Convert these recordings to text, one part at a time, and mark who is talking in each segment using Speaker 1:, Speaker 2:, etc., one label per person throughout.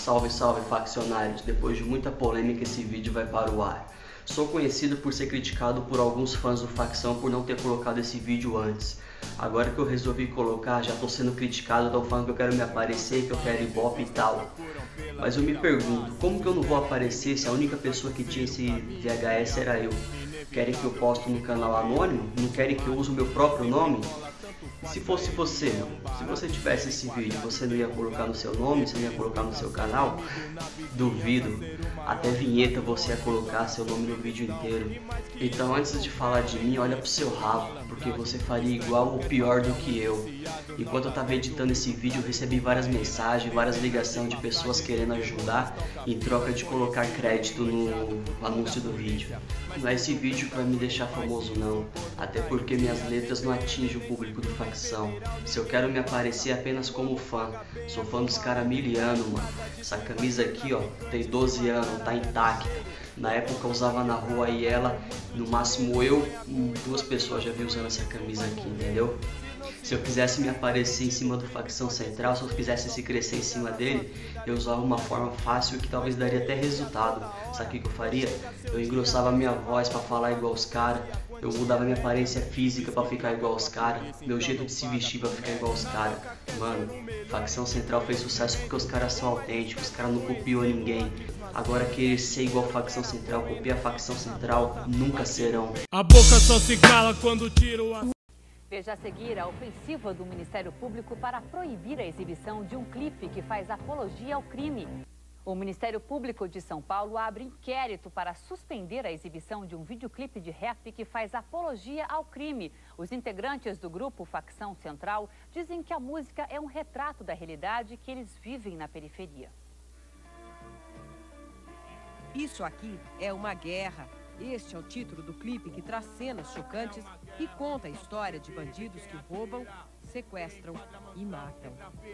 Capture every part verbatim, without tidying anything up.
Speaker 1: Salve, salve faccionários, depois de muita polêmica esse vídeo vai para o ar. Sou conhecido por ser criticado por alguns fãs do Facção por não ter colocado esse vídeo antes. Agora que eu resolvi colocar, já tô sendo criticado, estão falando que eu quero me aparecer, que eu quero ibope e tal. Mas eu me pergunto, como que eu não vou aparecer se a única pessoa que tinha esse V H S era eu? Querem que eu poste no canal anônimo? Não querem que eu use o meu próprio nome? Se fosse você, se você tivesse esse vídeo, você não ia colocar no seu nome, você não ia colocar no seu canal? Duvido. Até vinheta você ia colocar seu nome no vídeo inteiro. Então antes de falar de mim, olha pro seu rabo, porque você faria igual ou pior do que eu. Enquanto eu tava editando esse vídeo, eu recebi várias mensagens, várias ligações de pessoas querendo ajudar em troca de colocar crédito no anúncio do vídeo. Não é esse vídeo que vai me deixar famoso não, até porque minhas letras não atingem o público do Facção. Se eu quero me aparecer apenas como fã, sou fã dos caras miliano, mano. Essa camisa aqui, ó, tem doze anos, tá intacta. Na época eu usava na rua e ela, no máximo eu e duas pessoas já vi usando essa camisa aqui, entendeu? Se eu quisesse me aparecer em cima do Facção Central, se eu quisesse se crescer em cima dele, eu usava uma forma fácil que talvez daria até resultado. Sabe o que eu faria? Eu engrossava minha voz pra falar igual os caras, eu mudava minha aparência física pra ficar igual os caras, meu jeito de se vestir pra ficar igual os caras. Mano, Facção Central fez sucesso porque os caras são autênticos, os caras não copiam ninguém. Agora querer ser igual Facção Central, copiar Facção Central, nunca serão.
Speaker 2: A boca só se cala quando tiro a...
Speaker 3: Veja a seguir a ofensiva do Ministério Público para proibir a exibição de um clipe que faz apologia ao crime. O Ministério Público de São Paulo abre inquérito para suspender a exibição de um videoclipe de rap que faz apologia ao crime. Os integrantes do grupo Facção Central dizem que a música é um retrato da realidade que eles vivem na periferia.
Speaker 4: Isso aqui é uma guerra. Este é o título do clipe que traz cenas chocantes e conta a história de bandidos que roubam, sequestram e matam.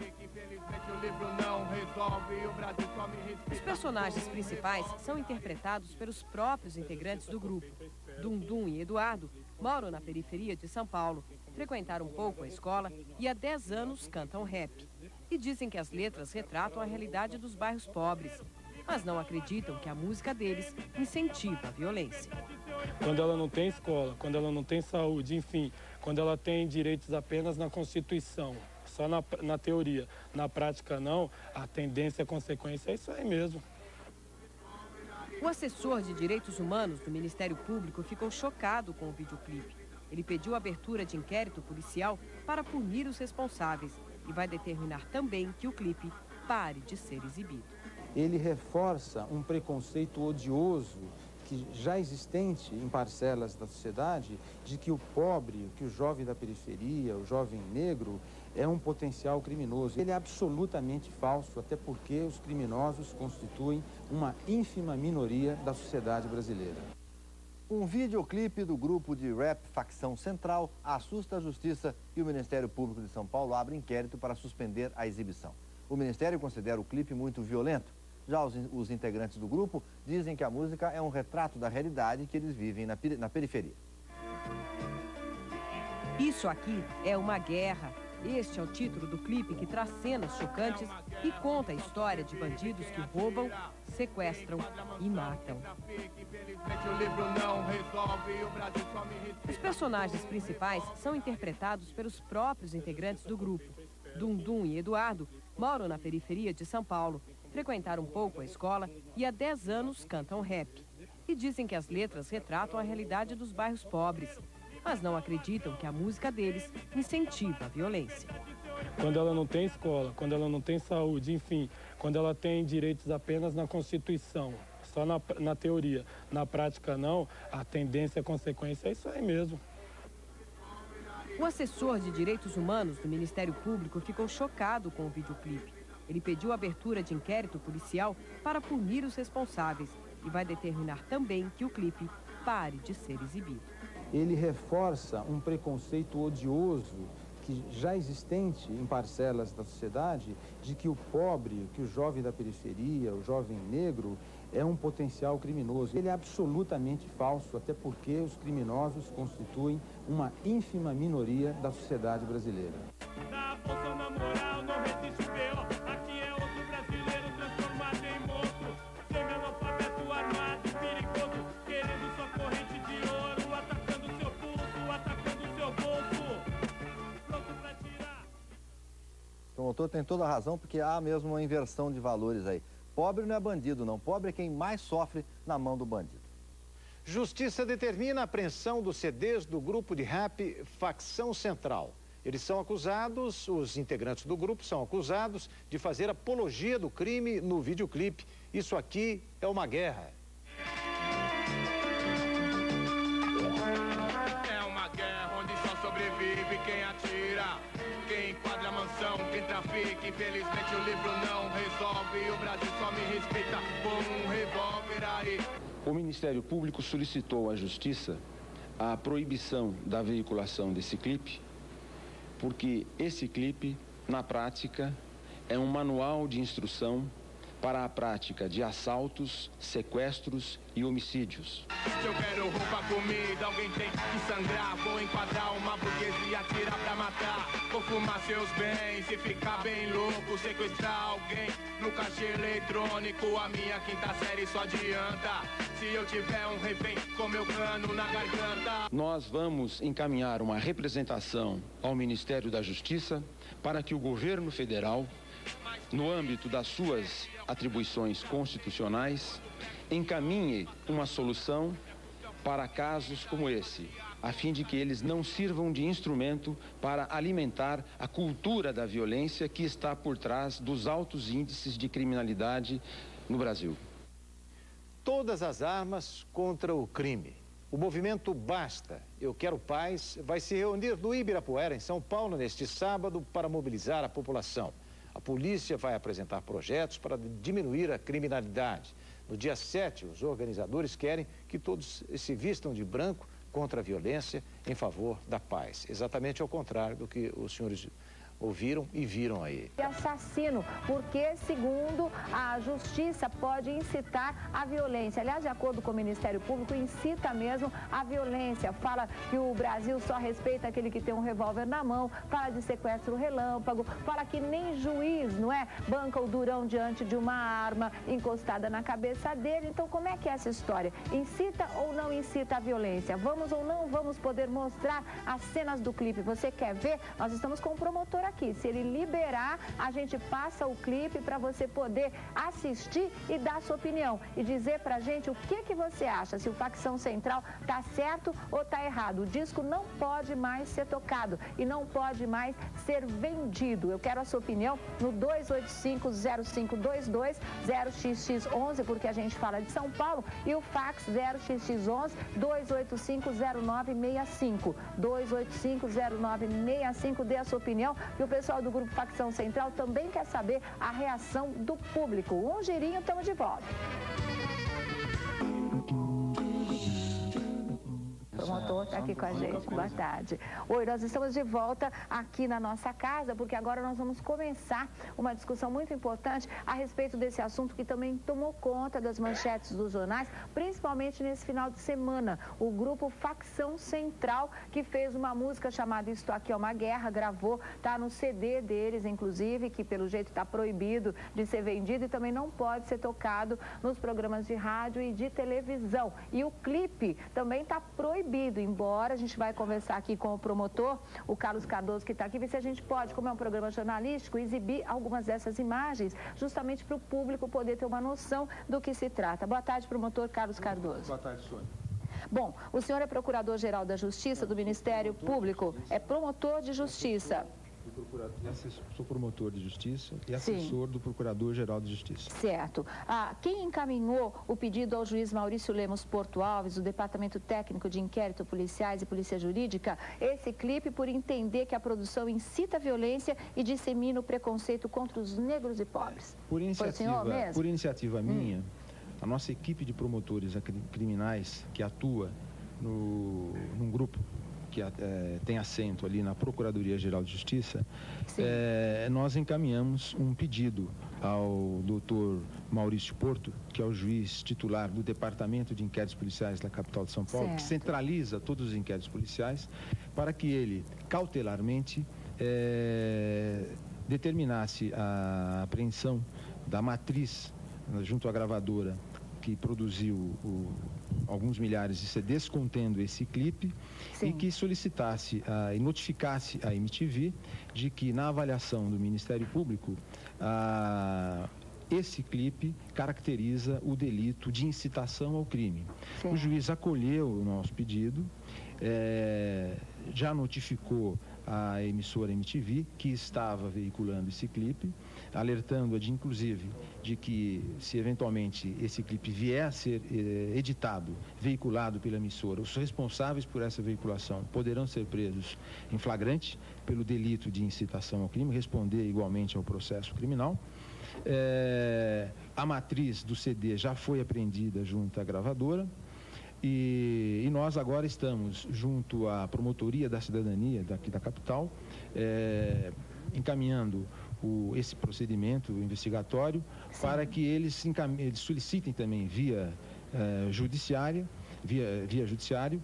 Speaker 4: Os personagens principais são interpretados pelos próprios integrantes do grupo. Dundum e Eduardo moram na periferia de São Paulo, frequentaram um pouco a escola e há dez anos cantam rap. E dizem que as letras retratam a realidade dos bairros pobres, mas não acreditam que a música deles incentiva a violência.
Speaker 2: Quando ela não tem escola, quando ela não tem saúde, enfim, quando ela tem direitos apenas na Constituição, só na, na teoria, na prática não, a tendência, a consequência é isso aí mesmo.
Speaker 4: O assessor de direitos humanos do Ministério Público ficou chocado com o videoclipe. Ele pediu a abertura de inquérito policial para punir os responsáveis e vai determinar também que o clipe pare de ser exibido.
Speaker 5: Ele reforça um preconceito odioso que já existente em parcelas da sociedade de que o pobre, que o jovem da periferia, o jovem negro, é um potencial criminoso. Ele é absolutamente falso, até porque os criminosos constituem uma ínfima minoria da sociedade brasileira.
Speaker 6: Um videoclipe do grupo de rap Facção Central assusta a Justiça e o Ministério Público de São Paulo abre inquérito para suspender a exibição. O Ministério considera o clipe muito violento. Já os, os integrantes do grupo dizem que a música é um retrato da realidade que eles vivem na, na periferia.
Speaker 4: Isso aqui é uma guerra. Este é o título do clipe que traz cenas chocantes e conta a história de bandidos que roubam, sequestram e matam. Os personagens principais são interpretados pelos próprios integrantes do grupo. Dundum e Eduardo moram na periferia de São Paulo, frequentaram um pouco a escola e há dez anos cantam rap. E dizem que as letras retratam a realidade dos bairros pobres, mas não acreditam que a música deles incentiva a violência.
Speaker 2: Quando ela não tem escola, quando ela não tem saúde, enfim, quando ela tem direitos apenas na Constituição, só na, na teoria, na prática não, a tendência, a consequência é isso aí mesmo.
Speaker 4: O assessor de direitos humanos do Ministério Público ficou chocado com o videoclipe. Ele pediu a abertura de inquérito policial para punir os responsáveis e vai determinar também que o clipe pare de ser exibido.
Speaker 5: Ele reforça um preconceito odioso que já existente em parcelas da sociedade de que o pobre, que o jovem da periferia, o jovem negro, é um potencial criminoso. Ele é absolutamente falso, até porque os criminosos constituem uma ínfima minoria da sociedade brasileira.
Speaker 2: Na função, na moral, não resiste B O. Aqui é outro brasileiro transformado.
Speaker 6: promotor tem toda a razão, porque há mesmo uma inversão de valores aí. Pobre não é bandido, não. Pobre é quem mais sofre na mão do bandido.
Speaker 7: Justiça determina a apreensão dos C Ds do grupo de rap Facção Central. Eles são acusados, os integrantes do grupo são acusados de fazer apologia do crime no videoclipe. Isso aqui é uma guerra.
Speaker 8: É uma guerra onde só sobrevive quem atira, quem enquadra a mansão, quem trafica. Infelizmente o livro não resolve, o Brasil só me respeita com um revólver aí.
Speaker 9: O Ministério Público solicitou à Justiça a proibição da veiculação desse clipe, porque esse clipe, na prática, é um manual de instrução para a prática de assaltos, sequestros e homicídios.
Speaker 8: Se eu quero roubar comida, alguém tem que sangrar. Vou enquadrar uma burguesia, atirar pra matar. Vou fumar seus bens e ficar bem louco. Sequestrar alguém no caixa eletrônico. A minha quinta série só adianta se eu tiver um refém com meu cano na garganta.
Speaker 9: Nós vamos encaminhar uma representação ao Ministério da Justiça para que o governo federal, no âmbito das suas atribuições constitucionais, encaminhe uma solução para casos como esse, a fim de que eles não sirvam de instrumento para alimentar a cultura da violência que está por trás dos altos índices de criminalidade no Brasil.
Speaker 7: Todas as armas contra o crime. O movimento Basta, Eu Quero Paz, vai se reunir no Ibirapuera, em São Paulo, neste sábado, para mobilizar a população. A polícia vai apresentar projetos para diminuir a criminalidade. No dia sete, os organizadores querem que todos se vistam de branco contra a violência em favor da paz. Exatamente ao contrário do que os senhores ouviram e viram aí.
Speaker 10: Assassino, porque, segundo a justiça, pode incitar a violência. Aliás, de acordo com o Ministério Público, incita mesmo a violência. Fala que o Brasil só respeita aquele que tem um revólver na mão, fala de sequestro relâmpago, fala que nem juiz, não é, banca o durão diante de uma arma encostada na cabeça dele. Então, como é que é essa história? Incita ou não incita a violência? Vamos ou não vamos poder mostrar as cenas do clipe? Você quer ver? Nós estamos com o promotor aqui. Se ele liberar, a gente passa o clipe para você poder assistir e dar sua opinião e dizer pra gente o que que você acha, se o Facção Central tá certo ou tá errado. O disco não pode mais ser tocado e não pode mais ser vendido. Eu quero a sua opinião no dois oito cinco, zero cinco dois dois, zero x x onze, porque a gente fala de São Paulo, e o fax zero x x onze, dois oito cinco, zero nove seis cinco, dois oito cinco, zero nove seis cinco. Dê a sua opinião. E o pessoal do Grupo Facção Central também quer saber a reação do público. Um girinho, estamos de volta. O promotor está aqui com a gente. Boa tarde. Oi, nós estamos de volta aqui na nossa casa, porque agora nós vamos começar uma discussão muito importante a respeito desse assunto que também tomou conta das manchetes dos jornais, principalmente nesse final de semana. O grupo Facção Central, que fez uma música chamada Isto Aqui é uma Guerra, gravou, está no C D deles, inclusive, que pelo jeito está proibido de ser vendido e também não pode ser tocado nos programas de rádio e de televisão. E o clipe também está proibido. Embora a gente vai conversar aqui com o promotor, o Carlos Cardoso, que está aqui, ver se a gente pode, como é um programa jornalístico, exibir algumas dessas imagens, justamente para o público poder ter uma noção do que se trata. Boa tarde, promotor Carlos Cardoso.
Speaker 5: Boa tarde, Sônia.
Speaker 10: Bom, o senhor é procurador-geral da Justiça do Ministério Público, é promotor de Justiça.
Speaker 5: Sou promotor de Justiça e assessor Sim. do Procurador-Geral de Justiça.
Speaker 10: Certo. Ah, quem encaminhou o pedido ao juiz Maurício Lemos Porto Alves, do Departamento Técnico de Inquérito Policiais e Polícia Jurídica, esse clipe por entender que a produção incita a violência e dissemina o preconceito contra os negros e pobres?
Speaker 5: Por iniciativa, por iniciativa minha, hum. a nossa equipe de promotores criminais que atua no, num grupo que é, tem assento ali na Procuradoria-Geral de Justiça, é, nós encaminhamos um pedido ao doutor Maurício Porto, que é o juiz titular do Departamento de Inquéritos Policiais da capital de São Paulo, certo. que centraliza todos os inquéritos policiais, para que ele, cautelarmente, é, determinasse a apreensão da matriz junto à gravadora que produziu o, alguns milhares de C Ds contendo esse clipe. Sim. E que solicitasse uh, e notificasse a M T V de que, na avaliação do Ministério Público, uh, esse clipe caracteriza o delito de incitação ao crime. Sim. O juiz acolheu o nosso pedido, é, já notificou a emissora M T V que estava veiculando esse clipe, alertando-a de, inclusive, de que se eventualmente esse clipe vier a ser eh, editado, veiculado pela emissora, os responsáveis por essa veiculação poderão ser presos em flagrante pelo delito de incitação ao crime, responder igualmente ao processo criminal. É, a matriz do C D já foi apreendida junto à gravadora. E, e nós agora estamos, junto à Promotoria da Cidadania daqui da capital, é, encaminhando o, esse procedimento investigatório. Sim. Para que eles, eles solicitem também via é, judiciária, via, via judiciário,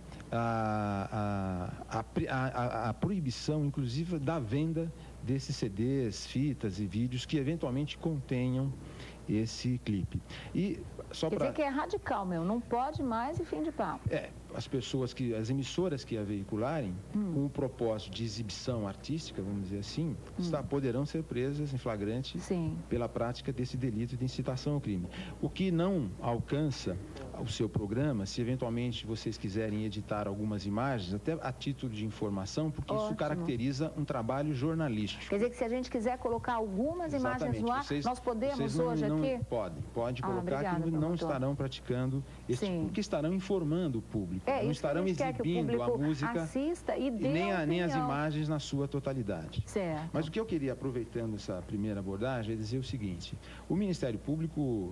Speaker 5: a, a, a, a, a proibição, inclusive, da venda desses C Ds, fitas e vídeos que eventualmente contenham esse clipe. E só
Speaker 10: Quer
Speaker 5: pra...
Speaker 10: dizer que é radical, meu, não pode mais e fim de papo.
Speaker 5: É, as pessoas que, as emissoras que a veicularem, hum. com o propósito de exibição artística, vamos dizer assim, hum. está, poderão ser presas em flagrante Sim. pela prática desse delito de incitação ao crime. O que não alcança o seu programa, se eventualmente vocês quiserem editar algumas imagens, até a título de informação, porque Ótimo. Isso caracteriza um trabalho jornalístico.
Speaker 10: Quer dizer que se a gente quiser colocar algumas
Speaker 5: Exatamente.
Speaker 10: Imagens no ar,
Speaker 5: vocês,
Speaker 10: nós podemos
Speaker 5: não,
Speaker 10: hoje
Speaker 5: não,
Speaker 10: aqui?
Speaker 5: Podem, pode
Speaker 10: ah,
Speaker 5: colocar
Speaker 10: obrigada,
Speaker 5: que não
Speaker 10: promotor.
Speaker 5: Estarão praticando, esse, porque estarão informando o público,
Speaker 10: é,
Speaker 5: não estarão exibindo a música
Speaker 10: assista e,
Speaker 5: e nem, a, nem as imagens na sua totalidade.
Speaker 10: Certo.
Speaker 5: Mas o que eu queria, aproveitando essa primeira abordagem, é dizer o seguinte: o Ministério Público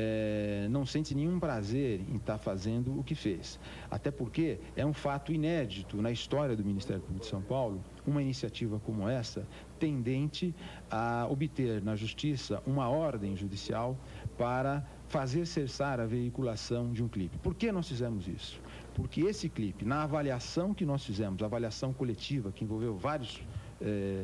Speaker 5: é, não sente nenhum prazer em estar fazendo o que fez, até porque é um fato inédito na história do Ministério Público de São Paulo, uma iniciativa como essa, tendente a obter na Justiça uma ordem judicial para fazer cessar a veiculação de um clipe. Por que nós fizemos isso? Porque esse clipe, na avaliação que nós fizemos, a avaliação coletiva, que envolveu vários é,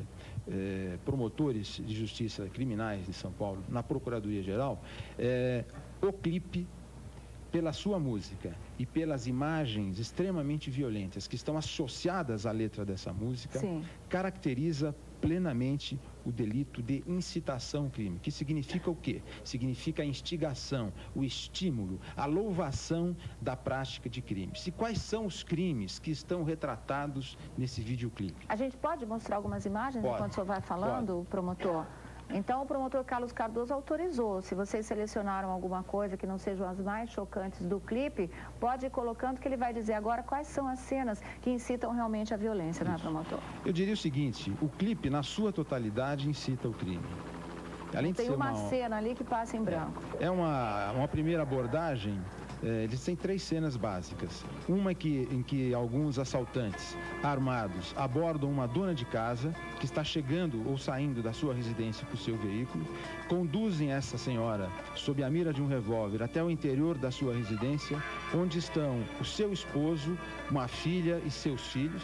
Speaker 5: é, promotores de justiça criminais de São Paulo, na Procuradoria-Geral, é, o clipe, pela sua música e pelas imagens extremamente violentas que estão associadas à letra dessa música, Sim. caracteriza plenamente o delito de incitação ao crime, que significa o quê? Significa a instigação, o estímulo, a louvação da prática de crimes. E quais são os crimes que estão retratados nesse videoclipe?
Speaker 10: A gente pode mostrar algumas imagens
Speaker 5: pode,
Speaker 10: enquanto o senhor vai falando, pode. Promotor? Então, o promotor Carlos Cardoso autorizou. Se vocês selecionaram alguma coisa que não sejam as mais chocantes do clipe, pode ir colocando que ele vai dizer agora quais são as cenas que incitam realmente a violência, Isso. não é, promotor?
Speaker 5: Eu diria o seguinte: o clipe, na sua totalidade, incita o crime. Além
Speaker 10: Tem
Speaker 5: de ser
Speaker 10: uma,
Speaker 5: uma
Speaker 10: cena ali que passa em branco.
Speaker 5: É uma, uma primeira abordagem. É, eles têm três cenas básicas. Uma que, em que alguns assaltantes armados abordam uma dona de casa que está chegando ou saindo da sua residência com o seu veículo, conduzem essa senhora sob a mira de um revólver até o interior da sua residência, onde estão o seu esposo, uma filha e seus filhos.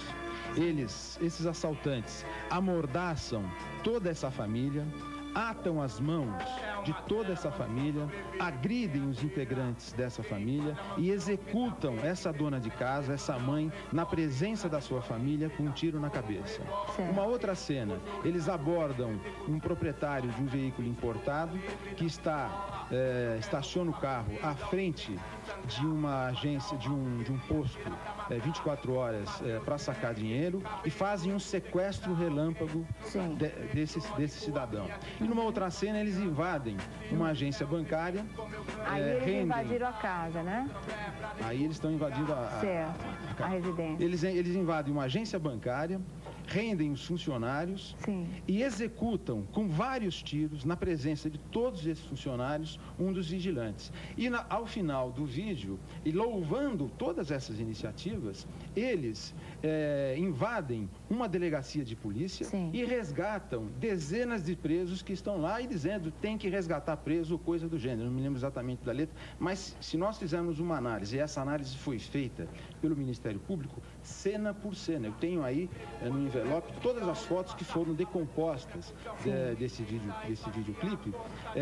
Speaker 5: Eles, esses assaltantes, amordaçam toda essa família, atam as mãos de toda essa família, agridem os integrantes dessa família e executam essa dona de casa, essa mãe, na presença da sua família, com um tiro na cabeça. Sim. Uma outra cena, eles abordam um proprietário de um veículo importado que está, é, estaciona o carro à frente de uma agência, de um, de um posto é, vinte e quatro horas é, para sacar dinheiro e fazem um sequestro relâmpago de, desse, desse cidadão. E numa outra cena eles invadem uma agência bancária.
Speaker 10: Aí é, eles rendem... invadiram a casa, né?
Speaker 5: Aí eles estão invadindo a, a,
Speaker 10: certo, a, a residência.
Speaker 5: Eles, eles invadem uma agência bancária, rendem os funcionários Sim. e executam com vários tiros, na presença de todos esses funcionários, um dos vigilantes. E na, ao final do vídeo, e louvando todas essas iniciativas, eles é, invadem uma delegacia de polícia Sim. e resgatam dezenas de presos que estão lá e dizendo tem que resgatar preso ou coisa do gênero. Não me lembro exatamente da letra, mas se nós fizermos uma análise, e essa análise foi feita pelo Ministério Público, cena por cena. Eu tenho aí é, no envelope todas as fotos que foram decompostas de, desse, vídeo, desse videoclipe.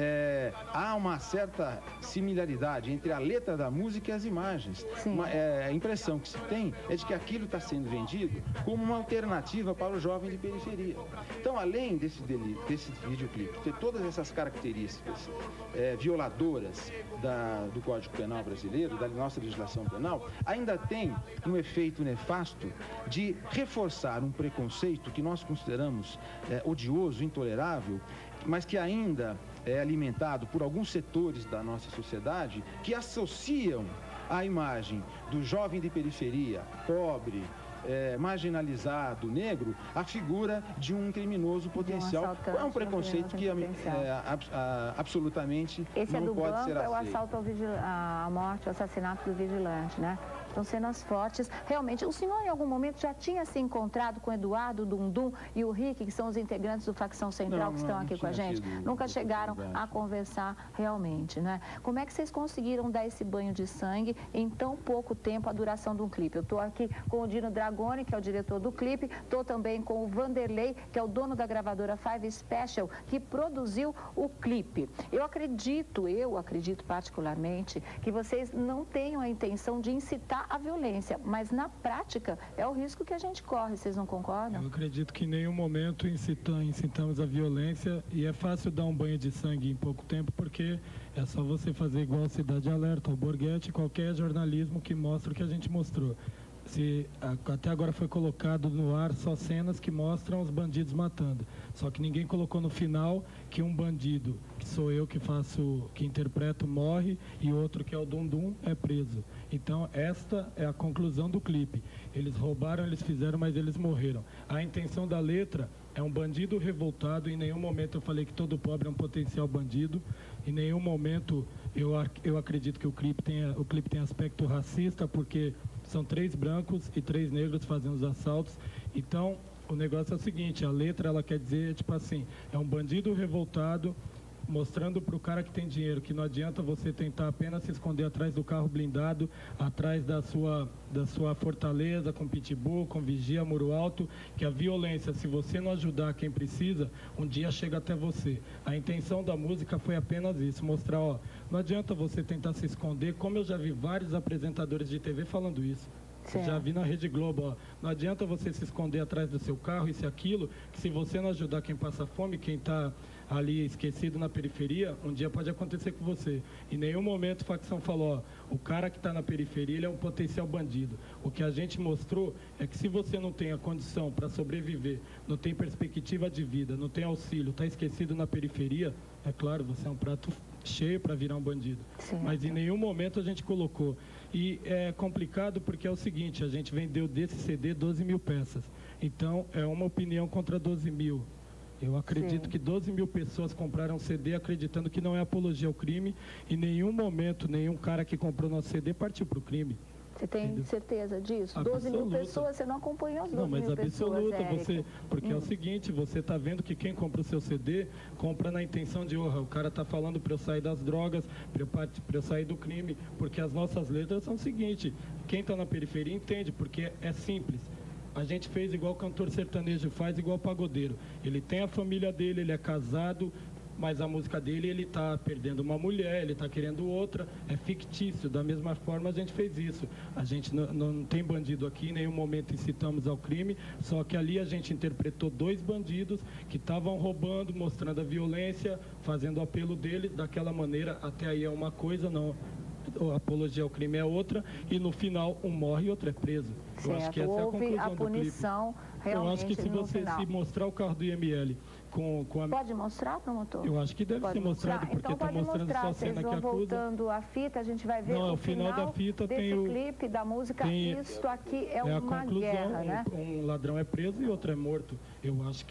Speaker 5: É, há uma certa similaridade entre a letra da música e as imagens. Uma, é, a impressão que se tem é de que aquilo está sendo vendido como uma alternativa para o jovem de periferia. Então, além desse, dele, desse videoclipe ter todas essas características é, violadoras da, do Código Penal brasileiro, da nossa legislação penal, ainda tem um efeito nefasto de reforçar um preconceito que nós consideramos é, odioso, intolerável, mas que ainda é alimentado por alguns setores da nossa sociedade que associam a imagem do jovem de periferia, pobre, É, marginalizado, negro, a figura de um criminoso potencial. Um é um preconceito que é, é, ab, a, absolutamente
Speaker 10: Esse
Speaker 5: não
Speaker 10: é do
Speaker 5: pode
Speaker 10: banco,
Speaker 5: ser aceito.
Speaker 10: É o assalto ao vigil... a morte, o assassinato do vigilante, né? São cenas fortes. Realmente, o senhor em algum momento já tinha se encontrado com o Eduardo, o Dundum e o Rick, que são os integrantes do Facção Central não, que estão não, aqui não com a gente? Nunca chegaram a conversar realmente, né? Como é que vocês conseguiram dar esse banho de sangue em tão pouco tempo, a duração de um clipe? Eu estou aqui com o Dino Dragoni, que é o diretor do clipe, estou também com o Vanderlei, que é o dono da gravadora Five Special, que produziu o clipe. Eu acredito, eu acredito particularmente, que vocês não tenham a intenção de incitar a violência, mas na prática é o risco que a gente corre, vocês não concordam?
Speaker 2: Eu acredito que em nenhum momento incitamos, incitamos a violência e é fácil dar um banho de sangue em pouco tempo porque é só você fazer igual Cidade Alerta, o Borghetti, qualquer jornalismo que mostra o que a gente mostrou. Se, até agora foi colocado no ar só cenas que mostram os bandidos matando. Só que ninguém colocou no final que um bandido, que sou eu que faço, que interpreto, morre e outro que é o Dundum é preso. Então esta é a conclusão do clipe. Eles roubaram, eles fizeram, mas eles morreram. A intenção da letra é um bandido revoltado. Em nenhum momento eu falei que todo pobre é um potencial bandido. Em nenhum momento eu, eu acredito que o clipe tenha, o clipe tem aspecto racista, porque são três brancos e três negros fazendo os assaltos. Então, o negócio é o seguinte, a letra, ela quer dizer, tipo assim, é um bandido revoltado mostrando para o cara que tem dinheiro que não adianta você tentar apenas se esconder atrás do carro blindado, atrás da sua, da sua fortaleza, com pitbull, com vigia, muro alto, que a violência, se você não ajudar quem precisa, um dia chega até você. A intenção da música foi apenas isso, mostrar, ó, não adianta você tentar se esconder, como eu já vi vários apresentadores de T V falando isso. Certo. Já vi na Rede Globo, ó, não adianta você se esconder atrás do seu carro, isso e aquilo, que se você não ajudar quem passa fome, quem está ali esquecido na periferia, um dia pode acontecer com você. Em nenhum momento a facção falou, ó, o cara que está na periferia, ele é um potencial bandido. O que a gente mostrou é que se você não tem a condição para sobreviver, não tem perspectiva de vida, não tem auxílio, está esquecido na periferia, é claro, você é um prato cheio para virar um bandido. Certo. Mas em nenhum momento a gente colocou. E é complicado porque é o seguinte, a gente vendeu desse C D doze mil peças. Então, é uma opinião contra doze mil. Eu acredito Sim. que doze mil pessoas compraram C D acreditando que não é apologia ao crime. Em nenhum momento, nenhum cara que comprou nosso C D partiu para o crime.
Speaker 10: Você tem Entendeu? certeza disso?
Speaker 2: Absoluta.
Speaker 10: doze mil pessoas, você não acompanhou as doze mil pessoas,
Speaker 2: Não, mas absoluta,
Speaker 10: Érica.
Speaker 2: você, porque hum. é o seguinte, você está vendo que quem compra o seu C D, compra na intenção de, oh, o cara está falando para eu sair das drogas, para eu, eu sair do crime, porque as nossas letras são o seguinte, quem está na periferia entende, porque é simples. A gente fez igual o cantor sertanejo faz, igual o pagodeiro. Ele tem a família dele, ele é casado, mas a música dele, ele está perdendo uma mulher, ele está querendo outra, é fictício. Da mesma forma, a gente fez isso. A gente não, não tem bandido aqui, em nenhum momento incitamos ao crime, só que ali a gente interpretou dois bandidos que estavam roubando, mostrando a violência, fazendo o apelo deles, daquela maneira, até aí é uma coisa, não... A apologia ao crime é outra, e no final um morre e outro é preso.
Speaker 10: Certo.
Speaker 2: Eu acho que essa
Speaker 10: Houve
Speaker 2: é a conclusão
Speaker 10: a punição
Speaker 2: do clipe.
Speaker 10: realmente.
Speaker 2: Eu acho que se você
Speaker 10: final.
Speaker 2: se mostrar o carro do I M L com, com a...
Speaker 10: Pode mostrar, promotor?
Speaker 2: Eu acho que deve
Speaker 10: pode
Speaker 2: ser mostrado,
Speaker 10: mostrar.
Speaker 2: porque está
Speaker 10: então,
Speaker 2: mostrando
Speaker 10: mostrar.
Speaker 2: só a cena
Speaker 10: Vocês
Speaker 2: que
Speaker 10: vão
Speaker 2: acusa.
Speaker 10: voltando a fita, a gente vai ver
Speaker 2: Não,
Speaker 10: o
Speaker 2: o final, final da fita
Speaker 10: desse
Speaker 2: tem o
Speaker 10: clipe, da música,
Speaker 2: tem,
Speaker 10: isto aqui é,
Speaker 2: é
Speaker 10: uma
Speaker 2: a conclusão,
Speaker 10: guerra, né?
Speaker 2: Um, um ladrão é preso e outro é morto. Eu acho que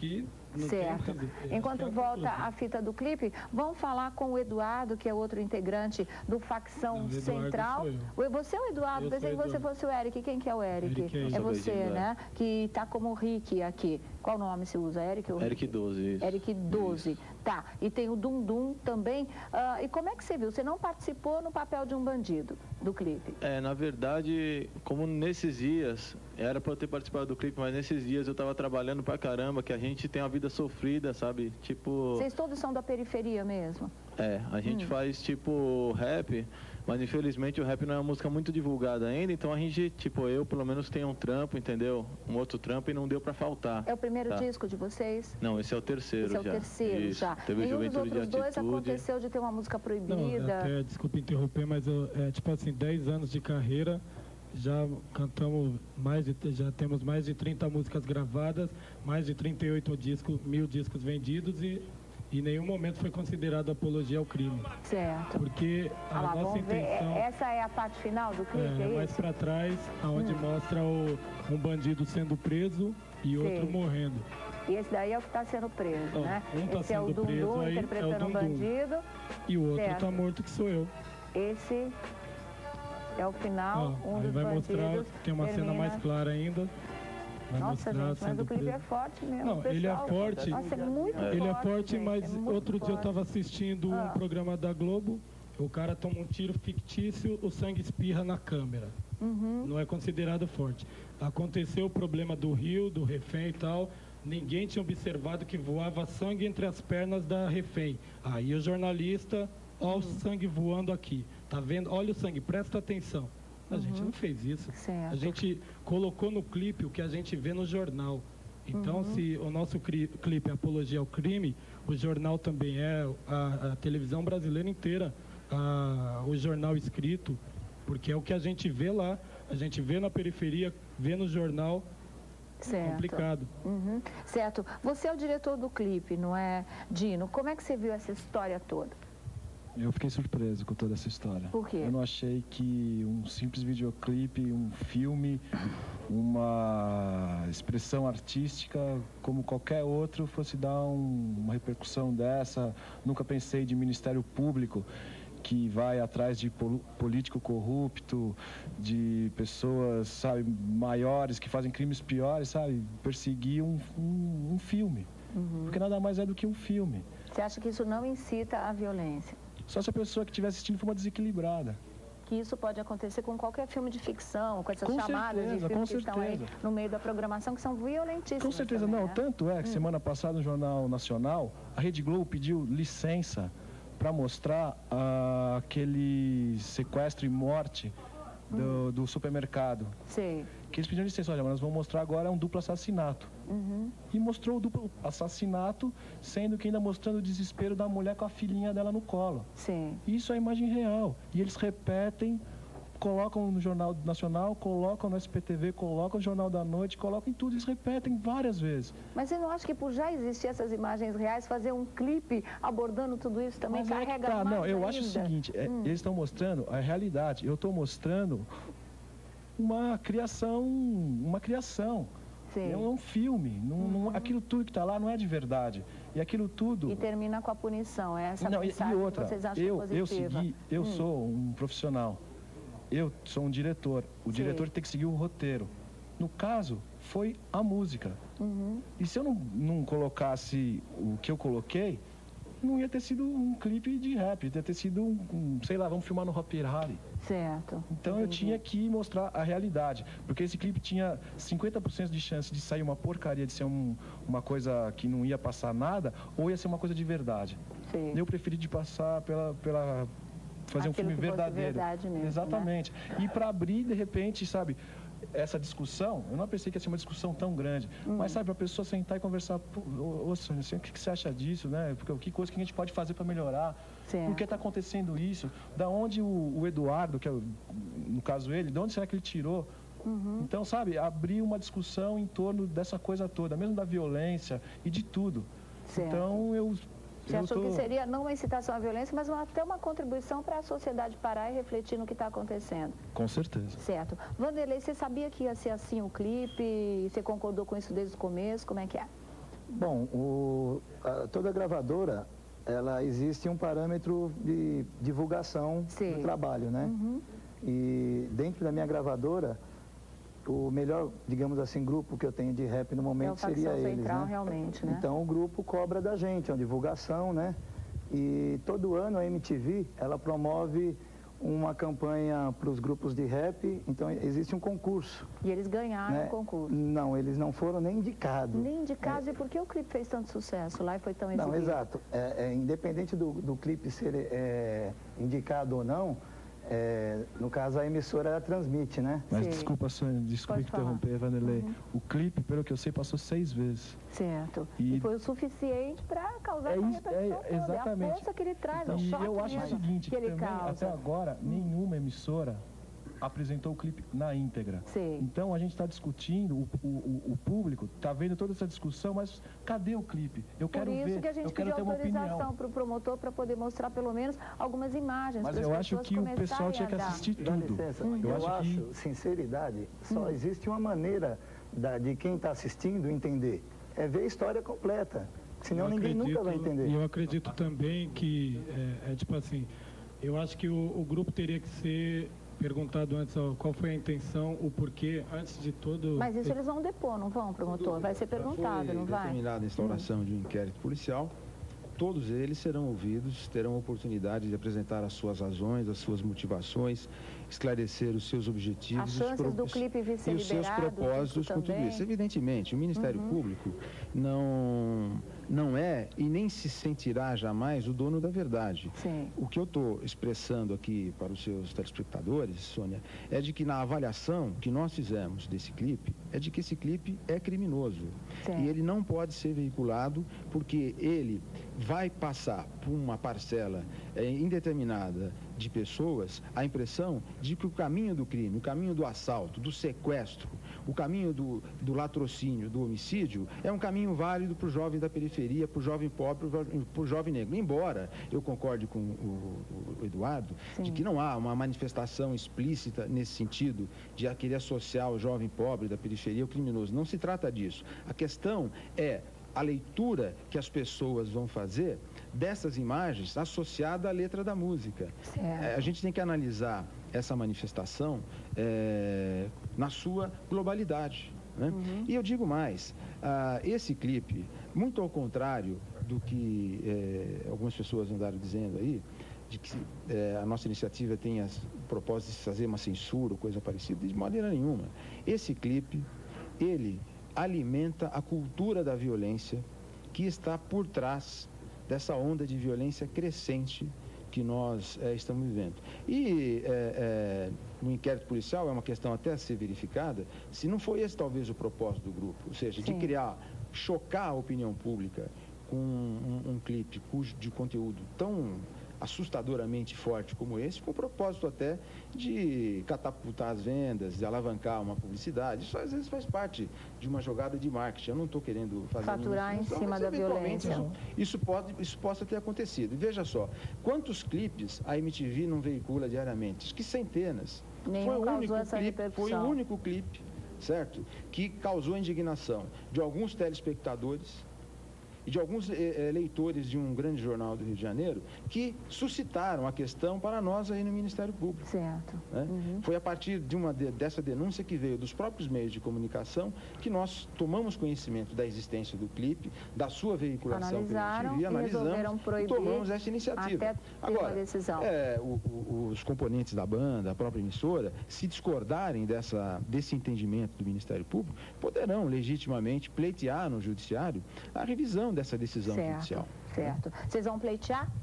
Speaker 2: Não
Speaker 10: certo.
Speaker 2: Tem,
Speaker 10: Enquanto volta a fita do clipe, vamos falar com o Eduardo, que é outro integrante do Facção
Speaker 2: Não,
Speaker 10: Central. Você é o Eduardo?
Speaker 2: Eu
Speaker 10: Pensei que você fosse o Eric. Quem que é o Eric?
Speaker 2: Eric é,
Speaker 10: é você, né? Que tá como Rick aqui. Qual nome se usa? Eric ou
Speaker 11: Eric doze, isso.
Speaker 10: Eric doze. Isso. Tá. E tem o Dum Dum também. Uh, e como é que você viu? Você não participou no papel de um bandido do clipe?
Speaker 11: É, na verdade, como nesses dias, era pra eu ter participado do clipe, mas nesses dias eu tava trabalhando pra caramba, que a gente tem uma vida sofrida, sabe? Tipo...
Speaker 10: Vocês todos são da periferia mesmo?
Speaker 11: É, a gente hum. faz tipo rap, mas infelizmente o rap não é uma música muito divulgada ainda, então a gente, tipo, eu pelo menos tenho um trampo, entendeu? Um outro trampo e não deu pra faltar.
Speaker 10: É o primeiro
Speaker 11: tá?
Speaker 10: disco de vocês?
Speaker 11: Não, esse é o terceiro
Speaker 10: esse
Speaker 11: já.
Speaker 10: Esse é o terceiro
Speaker 11: Isso.
Speaker 10: já.
Speaker 11: Teve
Speaker 10: Nenhum dos outros
Speaker 11: de
Speaker 10: dois aconteceu de ter uma música proibida?
Speaker 2: Não, até, desculpa interromper, mas eu, é tipo assim, dez anos de carreira, já cantamos mais de, já temos mais de trinta músicas gravadas, mais de trinta e oito discos, mil discos vendidos e em nenhum momento foi considerado apologia ao crime.
Speaker 10: Certo.
Speaker 2: Porque a
Speaker 10: ah,
Speaker 2: nossa intenção...
Speaker 10: Ver. Essa é a parte final do clipe,
Speaker 2: é,
Speaker 10: é
Speaker 2: mais para trás, onde hum. mostra o, um bandido sendo preso e Sim. outro morrendo.
Speaker 10: E esse daí é o que está sendo preso,
Speaker 2: Não,
Speaker 10: né?
Speaker 2: Um tá
Speaker 10: esse
Speaker 2: sendo
Speaker 10: é o Dum
Speaker 2: preso,
Speaker 10: Dum
Speaker 2: aí
Speaker 10: interpretando
Speaker 2: é o
Speaker 10: um bandido.
Speaker 2: E o outro está morto, que sou eu.
Speaker 10: Esse é o final,
Speaker 2: ah,
Speaker 10: um
Speaker 2: aí
Speaker 10: dos
Speaker 2: vai
Speaker 10: bandidos.
Speaker 2: Mostrar, tem uma
Speaker 10: termina...
Speaker 2: cena mais clara ainda. Vai
Speaker 10: Nossa, gente, mas o clipe
Speaker 2: preso.
Speaker 10: é forte mesmo.
Speaker 2: Não,
Speaker 10: pessoal.
Speaker 2: ele é forte.
Speaker 10: Nossa, é muito
Speaker 2: ele
Speaker 10: forte,
Speaker 2: é forte,
Speaker 10: gente,
Speaker 2: mas
Speaker 10: é
Speaker 2: outro
Speaker 10: forte.
Speaker 2: dia eu estava assistindo
Speaker 10: ah.
Speaker 2: um programa da Globo, o cara toma um tiro fictício, o sangue espirra na câmera.
Speaker 10: Uhum.
Speaker 2: Não é considerado forte. Aconteceu o problema do rio, do refém e tal, ninguém tinha observado que voava sangue entre as pernas da refém. Aí o jornalista, olha uhum. o sangue voando aqui. Tá vendo? Olha o sangue, presta atenção. A uhum. gente não fez isso.
Speaker 10: Certo.
Speaker 2: A gente colocou no clipe o que a gente vê no jornal. Então, uhum. se o nosso clipe é apologia ao crime, o jornal também é, a, a televisão brasileira inteira, a, o jornal escrito, porque é o que a gente vê lá. A gente vê na periferia, vê no jornal.
Speaker 10: Certo.
Speaker 2: É complicado.
Speaker 10: Uhum. Certo. Você é o diretor do clipe, não é, Dino? Como é que você viu essa história toda?
Speaker 12: Eu fiquei surpreso com toda essa história.
Speaker 10: Por quê?
Speaker 12: Eu não achei que um simples videoclipe, um filme, uma expressão artística como qualquer outro fosse dar um, uma repercussão dessa. Nunca pensei de Ministério Público que vai atrás de político corrupto, de pessoas, sabe, maiores que fazem crimes piores, sabe, perseguir um, um, um filme. Uhum. Porque nada mais é do que um filme.
Speaker 10: Você acha que isso não incita a violência?
Speaker 12: Só se a pessoa que estiver assistindo for uma desequilibrada.
Speaker 10: Que isso pode acontecer com qualquer filme de ficção, com essas
Speaker 12: com
Speaker 10: chamadas
Speaker 12: certeza,
Speaker 10: de filmes que
Speaker 12: certeza.
Speaker 10: estão aí no meio da programação, que são violentíssimas.
Speaker 12: Com certeza,
Speaker 10: também,
Speaker 12: não.
Speaker 10: né?
Speaker 12: Tanto é que hum. semana passada no Jornal Nacional, a Rede Globo pediu licença para mostrar uh, aquele sequestro e morte do, hum. do supermercado.
Speaker 10: Sim.
Speaker 12: Que eles pediram licença, olha, mas nós vamos mostrar agora um duplo assassinato.
Speaker 10: Uhum.
Speaker 12: E mostrou o duplo assassinato, sendo que ainda mostrando o desespero da mulher com a filhinha dela no colo.
Speaker 10: Sim.
Speaker 12: Isso é a imagem real. E eles repetem, colocam no Jornal Nacional, colocam no S P T V, colocam no Jornal da Noite, colocam em tudo, eles repetem várias vezes.
Speaker 10: Mas você não acha que por já existir essas imagens reais, fazer um clipe abordando tudo isso também
Speaker 12: mas
Speaker 10: carrega
Speaker 12: é que tá,
Speaker 10: mais
Speaker 12: não, eu
Speaker 10: ainda?
Speaker 12: acho o seguinte, é,
Speaker 10: hum.
Speaker 12: eles estão mostrando a realidade, eu estou mostrando uma criação, uma criação.
Speaker 10: Sim.
Speaker 12: É um filme, não,
Speaker 10: uhum.
Speaker 12: não, aquilo tudo que está lá não é de verdade. E aquilo tudo...
Speaker 10: E termina com a punição, é essa
Speaker 12: não,
Speaker 10: mensagem
Speaker 12: e outra,
Speaker 10: que vocês acham
Speaker 12: eu,
Speaker 10: positiva?
Speaker 12: eu segui, eu
Speaker 10: hum.
Speaker 12: sou um profissional, eu sou um diretor, o
Speaker 10: Sim.
Speaker 12: diretor tem que seguir o roteiro. No caso, foi a música.
Speaker 10: Uhum.
Speaker 12: E se eu não, não colocasse o que eu coloquei, não ia ter sido um clipe de rap, ia ter sido um, um sei lá, vamos filmar no Hopi Hari.
Speaker 10: Certo.
Speaker 12: Então Entendi. Eu tinha que mostrar a realidade, porque esse clipe tinha cinquenta por cento de chance de sair uma porcaria, de ser um, uma coisa que não ia passar nada, ou ia ser uma coisa de verdade.
Speaker 10: Sim.
Speaker 12: Eu preferi de passar pela... pela fazer
Speaker 10: Aquilo
Speaker 12: um filme
Speaker 10: que
Speaker 12: verdadeiro.
Speaker 10: Verdade mesmo,
Speaker 12: exatamente.
Speaker 10: Né?
Speaker 12: E para abrir, de repente, sabe, essa discussão, eu não pensei que ia ser uma discussão tão grande, hum. mas sabe, a pessoa sentar e conversar, ô, ô Sônia, o que, que você acha disso, né? Porque, que coisa que a gente pode fazer para melhorar?
Speaker 10: Certo.
Speaker 12: Por que está acontecendo isso? Da onde o, o Eduardo, que é o, no caso ele, de onde será que ele tirou?
Speaker 10: Uhum.
Speaker 12: Então, sabe, abrir uma discussão em torno dessa coisa toda, mesmo da violência e de tudo.
Speaker 10: Certo.
Speaker 12: Então, eu...
Speaker 10: Você
Speaker 12: eu
Speaker 10: achou
Speaker 12: tô...
Speaker 10: que seria não uma incitação à violência, mas uma, até uma contribuição para a sociedade parar e refletir no que está acontecendo?
Speaker 12: Com certeza.
Speaker 10: Certo. Vanderlei, você sabia que ia ser assim o clipe? Você concordou com isso desde o começo? Como é que é?
Speaker 13: Bom, o, a, toda gravadora, ela existe um parâmetro de divulgação Sim. do trabalho, né? Uhum. E dentro da minha gravadora, o melhor, digamos assim, grupo que eu tenho de rap no momento é seria eles, Central,
Speaker 10: né? Realmente, né?
Speaker 13: Então o grupo cobra da gente, é uma divulgação, né? E todo ano a M T V, ela promove uma campanha para os grupos de rap, então existe um concurso.
Speaker 10: E eles ganharam né? o concurso?
Speaker 13: Não, eles não foram nem indicados.
Speaker 10: Nem indicados, é. E por que o clipe fez tanto sucesso lá e foi tão exibido?
Speaker 13: Não, exato. É, é, independente do, do clipe ser é, indicado ou não, é, no caso a emissora ela transmite, né?
Speaker 12: Mas Sim. desculpa, Sônia, desculpe interromper, Vanderlei. Uhum. O clipe, pelo que eu sei, passou seis vezes.
Speaker 10: Certo. E, e foi o suficiente para causar
Speaker 12: é
Speaker 10: uma
Speaker 12: repercussão
Speaker 10: é,
Speaker 12: exatamente.
Speaker 10: É a força que ele traz,
Speaker 12: então,
Speaker 10: o choque
Speaker 12: E eu acho o seguinte,
Speaker 10: que, que ele
Speaker 12: também,
Speaker 10: causa.
Speaker 12: Até agora, hum. nenhuma emissora apresentou o clipe na íntegra.
Speaker 10: Sim.
Speaker 12: Então a gente está discutindo, o, o, o público está vendo toda essa discussão, mas cadê o clipe? Eu
Speaker 10: Por
Speaker 12: quero ver,
Speaker 10: isso que a gente
Speaker 12: eu quero
Speaker 10: pediu
Speaker 12: ter uma opinião.
Speaker 10: autorização para o promotor para poder mostrar pelo menos algumas imagens.
Speaker 12: Mas eu acho que o pessoal tinha que assistir tudo.
Speaker 13: Dá licença, hum. eu, eu acho, acho que... sinceridade, só hum. existe uma maneira da, de quem está assistindo entender, é ver a história completa, senão
Speaker 2: eu
Speaker 13: ninguém
Speaker 2: acredito,
Speaker 13: nunca vai entender.
Speaker 2: E eu acredito também que, é, é tipo assim, eu acho que o, o grupo teria que ser perguntado antes ó, qual foi a intenção, o porquê, antes de todo...
Speaker 10: Mas isso eles vão depor, não vão, promotor? Vai ser perguntado,
Speaker 9: foi
Speaker 10: não vai?
Speaker 9: determinada a instauração hum. de um inquérito policial. Todos eles serão ouvidos, terão oportunidade de apresentar as suas razões, as suas motivações, esclarecer os seus objetivos,
Speaker 10: as chances
Speaker 9: os
Speaker 10: do clipe vir ser
Speaker 9: e os seus propósitos com tudo isso. Evidentemente, o Ministério uhum. Público não, não é e nem se sentirá jamais o dono da verdade.
Speaker 10: Sim.
Speaker 9: O que eu estou expressando aqui para os seus telespectadores, Sônia, é de que na avaliação que nós fizemos desse clipe, é de que esse clipe é criminoso. Sim. E ele não pode ser veiculado porque ele vai passar por uma parcela é, indeterminada de pessoas a impressão de que o caminho do crime, o caminho do assalto, do sequestro, o caminho do, do latrocínio, do homicídio, é um caminho válido para o jovem da periferia, para o jovem pobre, para o jovem negro. Embora eu concorde com o, o Eduardo, Sim. de que não há uma manifestação explícita nesse sentido de querer associar o jovem pobre da periferia ao criminoso. Não se trata disso. A questão é a leitura que as pessoas vão fazer dessas imagens associada à letra da música. É, a gente tem que analisar essa manifestação é, na sua globalidade. Né? Uhum. E eu digo mais, ah, esse clipe, muito ao contrário do que é, algumas pessoas andaram dizendo aí, de que é, a nossa iniciativa tem o propósito de fazer uma censura ou coisa parecida, de maneira nenhuma. Esse clipe, ele alimenta a cultura da violência que está por trás dessa onda de violência crescente que nós é, estamos vivendo. E é, é, no inquérito policial é uma questão até a ser verificada, se não foi esse talvez o propósito do grupo, ou seja, Sim. de criar, chocar a opinião pública com um, um, um clipe cujo, de conteúdo tão assustadoramente forte como esse, com o propósito até de catapultar as vendas, de alavancar uma publicidade. Isso às vezes faz parte de uma jogada de marketing. Eu não estou querendo fazer...
Speaker 10: Faturar em cima da violência.
Speaker 9: Isso, isso, pode, isso possa ter acontecido. E veja só, quantos clipes a M T V não veicula diariamente? Acho que centenas.
Speaker 10: Nenhum
Speaker 9: foi o
Speaker 10: causou
Speaker 9: único
Speaker 10: essa
Speaker 9: clipe,
Speaker 10: repercussão.
Speaker 9: Foi o único clipe, certo? Que causou indignação de alguns telespectadores e de alguns eh, leitores de um grande jornal do Rio de Janeiro que suscitaram a questão para nós aí no Ministério Público.
Speaker 10: Certo.
Speaker 9: Né?
Speaker 10: Uhum.
Speaker 9: Foi a partir de uma de, dessa denúncia que veio dos próprios meios de comunicação que nós tomamos conhecimento da existência do clipe, da sua veiculação
Speaker 10: Analisaram
Speaker 9: pela M T V, analisamos
Speaker 10: proibir
Speaker 9: e tomamos essa iniciativa.
Speaker 10: Até
Speaker 9: Agora,
Speaker 10: uma decisão.
Speaker 9: É, o, o, os componentes da banda, a própria emissora, se discordarem dessa, desse entendimento do Ministério Público, poderão legitimamente pleitear no Judiciário a revisão dessa decisão
Speaker 10: certo,
Speaker 9: judicial.
Speaker 10: Certo. Vocês vão pleitear?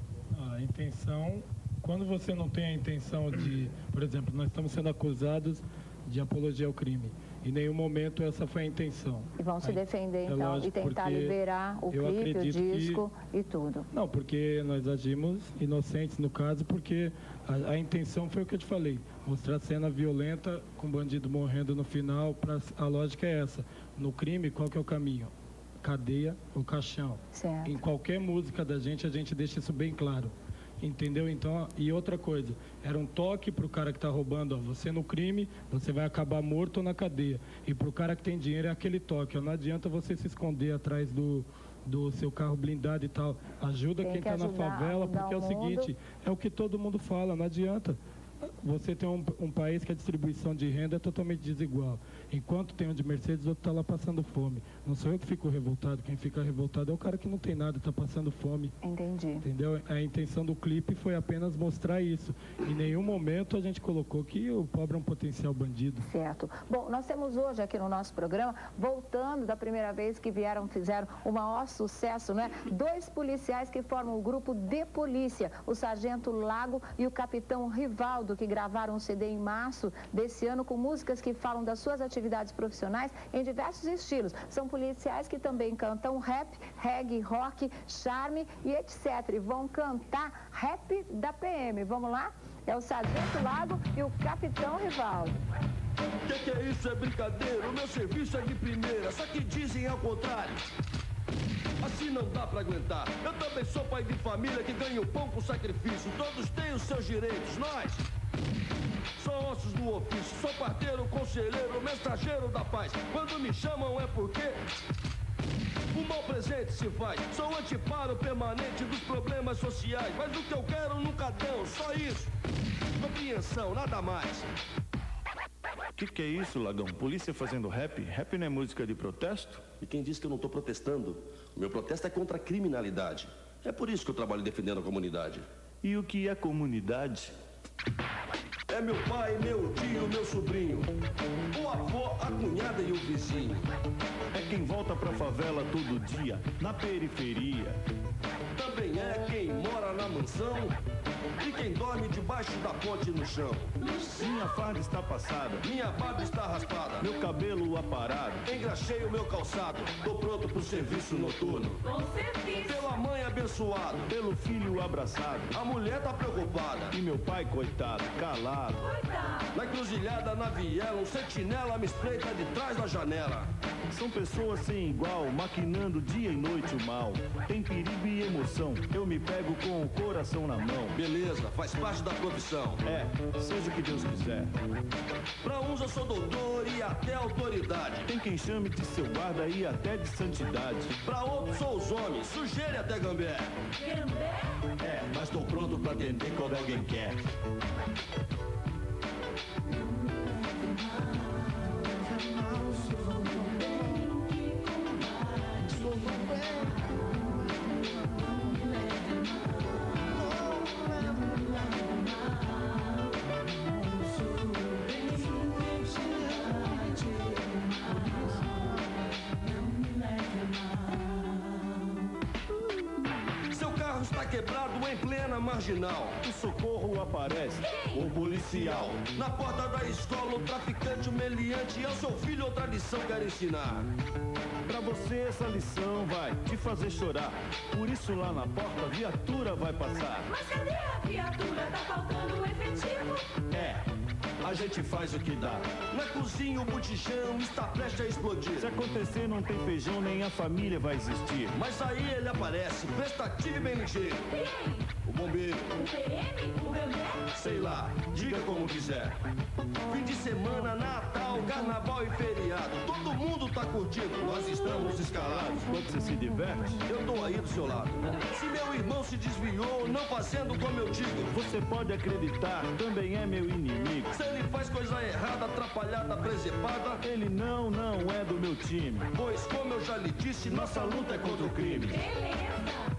Speaker 2: A intenção, quando você não tem a intenção de, por exemplo, nós estamos sendo acusados de apologia ao crime. Em nenhum momento essa foi a intenção.
Speaker 10: E vão se
Speaker 2: Aí,
Speaker 10: defender, então,
Speaker 2: é lógico,
Speaker 10: e tentar liberar o clipe, o disco
Speaker 2: que...
Speaker 10: e tudo.
Speaker 2: Não, porque nós agimos inocentes no caso, porque a, a intenção foi o que eu te falei, mostrar a cena violenta com o bandido morrendo no final, pra, a lógica é essa. No crime, qual que é o caminho? Cadeia ou caixão.
Speaker 10: Certo.
Speaker 2: Em qualquer música da gente, a gente deixa isso bem claro. Entendeu? Então, e outra coisa, era um toque pro cara que tá roubando, ó, você no crime, você vai acabar morto ou na cadeia. E pro cara que tem dinheiro é aquele toque, ó, não adianta você se esconder atrás do, do seu carro blindado e tal. Ajuda
Speaker 10: Tem
Speaker 2: quem
Speaker 10: que
Speaker 2: tá na
Speaker 10: ajudar,
Speaker 2: favela,
Speaker 10: ajudar
Speaker 2: porque é o
Speaker 10: o
Speaker 2: seguinte, é o que todo mundo fala, não adianta. Você tem um, um país que a distribuição de renda é totalmente desigual. Enquanto tem um de Mercedes, o outro está lá passando fome. Não sou eu que fico revoltado, quem fica revoltado é o cara que não tem nada, está passando fome.
Speaker 10: Entendi.
Speaker 2: Entendeu? A intenção do clipe foi apenas mostrar isso. Em nenhum momento a gente colocou que o pobre é um potencial bandido.
Speaker 10: Certo. Bom, nós temos hoje aqui no nosso programa, voltando da primeira vez que vieram, fizeram o maior sucesso, né? Dois policiais que formam o grupo de polícia, o Sargento Lago e o Capitão Rivaldo, que gravaram um C D em março desse ano com músicas que falam das suas atividades profissionais em diversos estilos. São policiais que também cantam rap, reggae, rock, charme e etcétera. E vão cantar rap da P M. Vamos lá? É o Sargento Lago e o Capitão Rivaldo.
Speaker 14: Que que é isso? É brincadeira? O meu serviço é de primeira, só que dizem ao contrário. Assim não dá pra aguentar. Eu também sou pai de família que ganha o pão com sacrifício. Todos têm os seus direitos, nós sou ossos do ofício. Sou parteiro, conselheiro, mensageiro da paz. Quando me chamam é porque um bom presente se faz. Sou antiparo permanente dos problemas sociais. Mas o que eu quero nunca dão, só isso. Compreensão, nada mais.
Speaker 15: Que que é isso, Lagão? Polícia fazendo rap? Rap não é música de protesto?
Speaker 14: E quem disse que eu não estou protestando? O meu protesto é contra a criminalidade. É por isso que eu trabalho defendendo a comunidade.
Speaker 15: E o que é comunidade?
Speaker 14: É meu pai, meu tio, meu sobrinho, o avô, a cunhada e o vizinho.
Speaker 15: É quem volta pra favela todo dia, na periferia.
Speaker 14: Também é quem mora na mansão e quem dorme debaixo da ponte no chão.
Speaker 15: Minha farda está passada,
Speaker 14: minha barba está raspada,
Speaker 15: meu cabelo aparado,
Speaker 14: engraxei o meu calçado, tô pronto pro serviço noturno.
Speaker 16: Bom serviço.
Speaker 14: Pela mãe abençoado,
Speaker 15: pelo filho abraçado,
Speaker 14: a mulher tá preocupada
Speaker 15: e meu pai coitado, calado.
Speaker 16: Coitado.
Speaker 14: Na encruzilhada, na viela, um sentinela me espreita de trás da janela.
Speaker 15: São pessoas sem igual, maquinando dia e noite o mal. Tem perigo e emoção, eu me pego com o coração na mão.
Speaker 14: Beleza, faz parte da profissão.
Speaker 15: É, seja o que Deus quiser.
Speaker 14: Pra uns eu sou doutor e até autoridade.
Speaker 15: Tem quem chame de seu guarda e até de santidade.
Speaker 14: Pra outros sou os homens, sujeira e até gambé.
Speaker 16: Gambé?
Speaker 15: É, mas tô pronto pra atender quando alguém quer.
Speaker 14: Está quebrado em plena marginal.
Speaker 15: O socorro aparece, o policial.
Speaker 14: Na porta da escola, o traficante, o meliante, ao seu filho outra lição quer ensinar.
Speaker 15: Pra você essa lição vai te fazer chorar. Por isso lá na porta a viatura vai passar.
Speaker 16: Mas cadê a viatura? Tá faltando o efetivo?
Speaker 15: É, a gente faz o que dá.
Speaker 14: Na cozinha o botijão está prestes a explodir.
Speaker 15: Se acontecer não tem feijão, nem a família vai existir.
Speaker 14: Mas aí ele aparece, prestativo e bem ligeiro.
Speaker 16: Quem?
Speaker 14: O bombeiro.
Speaker 16: O P M? O gambé?
Speaker 14: Sei lá, diga como quiser. Fim de semana, Natal, Carnaval e feriado. Todo mundo tá curtindo, nós estamos escalados.
Speaker 15: Quando você se diverte,
Speaker 14: eu tô aí do seu lado. Se meu irmão se desviou, não fazendo como eu digo,
Speaker 15: você pode acreditar, também é meu inimigo.
Speaker 14: Se ele faz coisa errada, atrapalhada, presepada,
Speaker 15: ele não, não é do meu time.
Speaker 14: Pois como eu já lhe disse, nossa luta é contra o crime.
Speaker 16: Beleza.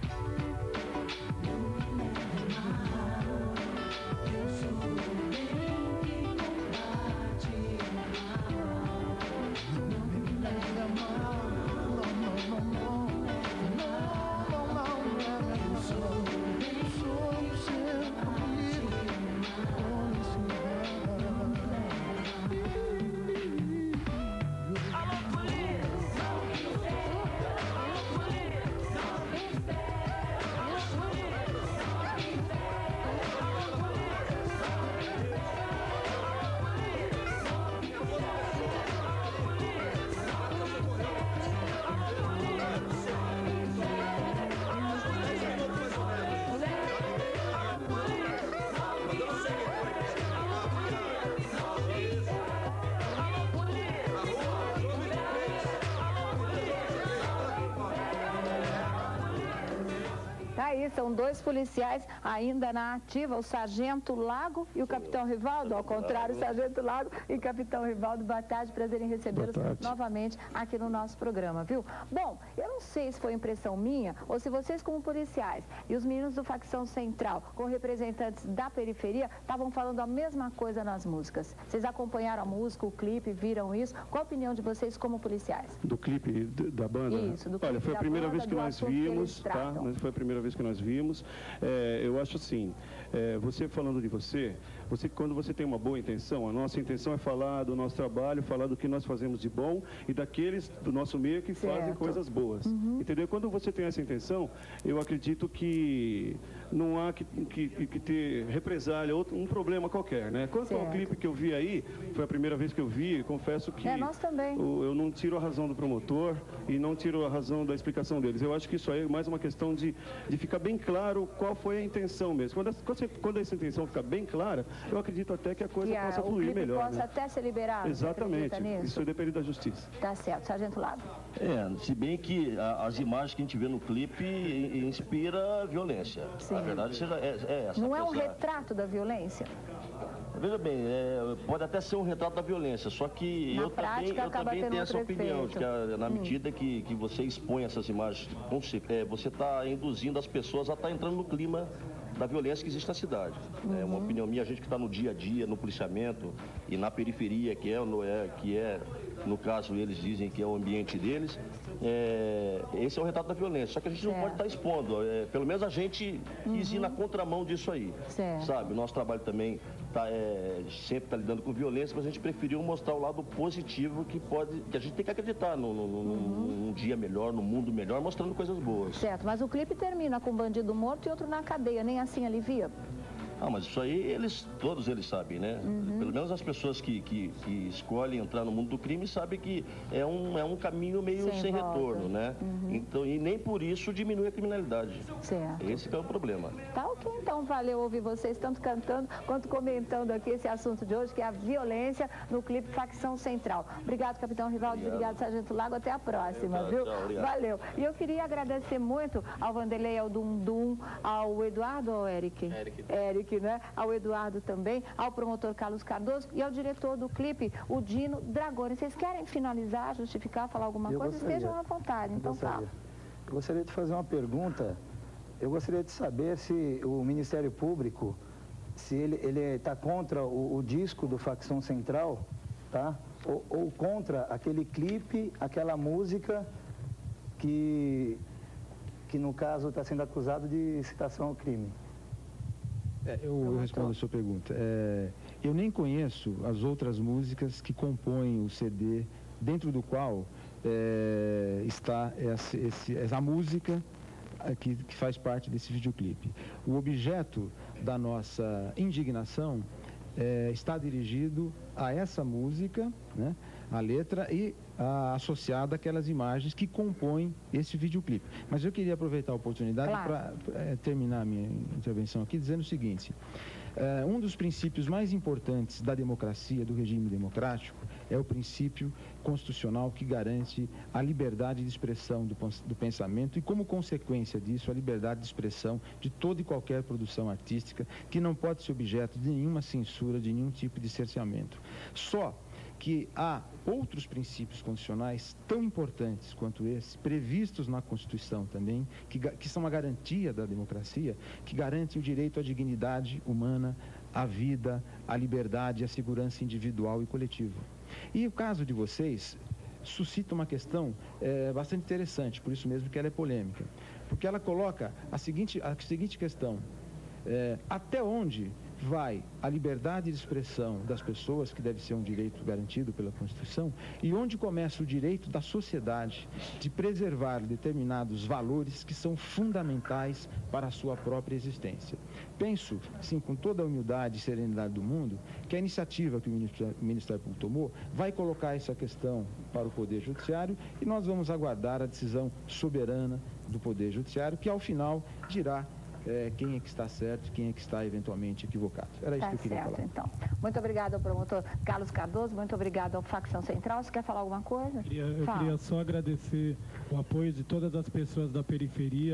Speaker 10: aí, são dois policiais ainda na ativa, o Sargento Lago e o Capitão Rivaldo. Ao contrário, Sargento Lago e Capitão Rivaldo, boa tarde, prazer em recebê-los novamente aqui no nosso programa, viu? Bom, eu não sei se foi impressão minha ou se vocês como policiais e os meninos do Facção Central com representantes da periferia estavam falando a mesma coisa nas músicas. Vocês acompanharam a música, o clipe, viram isso? Qual a opinião de vocês como policiais?
Speaker 17: Do clipe da banda?
Speaker 10: Isso, do clipe
Speaker 17: Olha, foi a
Speaker 10: da
Speaker 17: primeira
Speaker 10: banda,
Speaker 17: vez que
Speaker 10: do
Speaker 17: nós
Speaker 10: assunto que
Speaker 17: vimos,
Speaker 10: eles
Speaker 17: tá?
Speaker 10: tratam.
Speaker 17: Foi a primeira vez que nós vimos. É, eu acho assim, é, você falando de você, você, quando você tem uma boa intenção, a nossa intenção é falar do nosso trabalho, falar do que nós fazemos de bom e daqueles do nosso meio que
Speaker 10: Certo.
Speaker 17: fazem coisas boas.
Speaker 10: Uhum.
Speaker 17: Entendeu? Quando você tem essa intenção, eu acredito que não há que, que, que ter represália, outro, um problema qualquer, né? Quanto ao
Speaker 10: Certo.
Speaker 17: clipe que eu vi aí, foi a primeira vez que eu vi, confesso que
Speaker 10: É, nós também.
Speaker 17: o- eu não tiro a razão do promotor e não tiro a razão da explicação deles. Eu acho que isso aí é mais uma questão de, de ficar bem claro qual foi a intenção mesmo. Quando, essa- quando, você- quando essa intenção ficar bem clara, eu acredito até que a coisa
Speaker 10: Que a-
Speaker 17: possa
Speaker 10: o
Speaker 17: fluir
Speaker 10: clipe
Speaker 17: melhor.
Speaker 10: possa
Speaker 17: né?
Speaker 10: até ser liberado. você
Speaker 17: Exatamente.
Speaker 10: acredita nisso?
Speaker 17: Isso depende da justiça.
Speaker 10: Tá certo, Sargento Lago.
Speaker 18: É, se bem que a- as imagens que a gente vê no clipe i- inspira violência.
Speaker 10: Sim.
Speaker 18: A verdade seja, é, é essa.
Speaker 10: Não é um
Speaker 18: apesar-
Speaker 10: retrato da violência?
Speaker 18: Veja bem, é, pode até ser um retrato da violência, só que
Speaker 10: Na
Speaker 18: eu também,
Speaker 10: prática,
Speaker 18: eu
Speaker 10: acaba
Speaker 18: também
Speaker 10: tendo
Speaker 18: tenho essa
Speaker 10: outro
Speaker 18: opinião,
Speaker 10: efeito.
Speaker 18: de que a- na
Speaker 10: Hum.
Speaker 18: medida que, que você expõe essas imagens, com cer- é, você está induzindo as pessoas a estar entrando no clima da violência que existe na cidade. É uma opinião minha, a gente que está no dia a dia, no policiamento e na periferia, que é, no, é, que é, no caso, eles dizem que é o ambiente deles, é, esse é o retrato da violência. Só que a gente não
Speaker 10: Certo.
Speaker 18: pode estar expondo, é, pelo menos a gente quis ir na contramão disso aí.
Speaker 10: Certo.
Speaker 18: Sabe, o nosso trabalho também tá, é, sempre está lidando com violência, mas a gente preferiu mostrar o lado positivo que pode, que a gente tem que acreditar no, no, no- num dia melhor, num mundo melhor, mostrando coisas boas.
Speaker 10: Certo, mas o clipe termina com um bandido morto e outro na cadeia, nem assim alivia?
Speaker 18: Ah, mas isso aí eles, todos eles sabem, né?
Speaker 10: Uhum.
Speaker 18: Pelo menos as pessoas que, que, que escolhem entrar no mundo do crime sabem que é um, é um caminho meio
Speaker 10: Sem
Speaker 18: sem,
Speaker 10: volta.
Speaker 18: retorno, né?
Speaker 10: Uhum.
Speaker 18: Então, e nem por isso diminui a criminalidade.
Speaker 10: Certo.
Speaker 18: Esse que é o problema.
Speaker 10: Tá ok, então valeu ouvir vocês tanto cantando quanto comentando aqui esse assunto de hoje, que é a violência no clipe Facção Central. Obrigado, Capitão Rivaldo, obrigado,
Speaker 18: Obrigado.
Speaker 10: Sargento Lago, até a próxima,
Speaker 18: Tchau,
Speaker 10: viu?
Speaker 18: tchau, obrigado.
Speaker 10: Valeu. E eu queria agradecer muito ao Vanderlei, ao Dundum, ao Eduardo ou ao Eric?
Speaker 19: Eric.
Speaker 10: Eric, né? Ao Eduardo também, ao promotor Carlos Cardoso e ao diretor do clipe, o Dino Dragoni. Vocês querem finalizar, justificar, falar alguma
Speaker 13: Eu
Speaker 10: coisa?
Speaker 13: gostaria.
Speaker 10: Estejam à vontade,
Speaker 13: Eu
Speaker 10: então
Speaker 13: gostaria.
Speaker 10: fala.
Speaker 13: Eu gostaria de fazer uma pergunta. Eu gostaria de saber se o Ministério Público, se ele está contra o, o disco do Facção Central, tá? Ou, ou contra aquele clipe, aquela música que, que no caso está sendo acusado de citação ao crime.
Speaker 5: É, eu, eu respondo a sua pergunta. É, eu nem conheço as outras músicas que compõem o C D, dentro do qual é, está essa, esse, essa música é, que, que faz parte desse videoclipe. O objeto da nossa indignação é, está dirigido a essa música, né, a letra e a, associada àquelas imagens que compõem esse videoclipe. Mas eu queria aproveitar a oportunidade
Speaker 10: Claro.
Speaker 5: para é, terminar a minha intervenção aqui dizendo o seguinte: é, um dos princípios mais importantes da democracia, do regime democrático, é o princípio constitucional que garante a liberdade de expressão do, do pensamento e, como consequência disso, a liberdade de expressão de toda e qualquer produção artística que não pode ser objeto de nenhuma censura, de nenhum tipo de cerceamento. Só que há outros princípios constitucionais tão importantes quanto esses, previstos na Constituição também, que, que são a garantia da democracia, que garantem o direito à dignidade humana, à vida, à liberdade e à segurança individual e coletiva. E o caso de vocês suscita uma questão é, bastante interessante, por isso mesmo que ela é polêmica, porque ela coloca a seguinte, a seguinte questão: é, até onde vai a liberdade de expressão das pessoas, que deve ser um direito garantido pela Constituição, e onde começa o direito da sociedade de preservar determinados valores que são fundamentais para a sua própria existência. Penso, sim, com toda a humildade e serenidade do mundo, que a iniciativa que o Ministério, o Ministério Público tomou vai colocar essa questão para o Poder Judiciário e nós vamos aguardar a decisão soberana do Poder Judiciário, que ao final dirá É, quem é que está certo, quem é que está eventualmente equivocado. Era isso
Speaker 10: Tá
Speaker 5: que eu queria
Speaker 10: certo,
Speaker 5: falar.
Speaker 10: então. Muito obrigada ao promotor Carlos Cardoso, muito obrigada ao Facção Central. Você quer falar alguma coisa?
Speaker 2: Eu queria, eu
Speaker 10: Fala.
Speaker 2: queria só agradecer o apoio de todas as pessoas da periferia,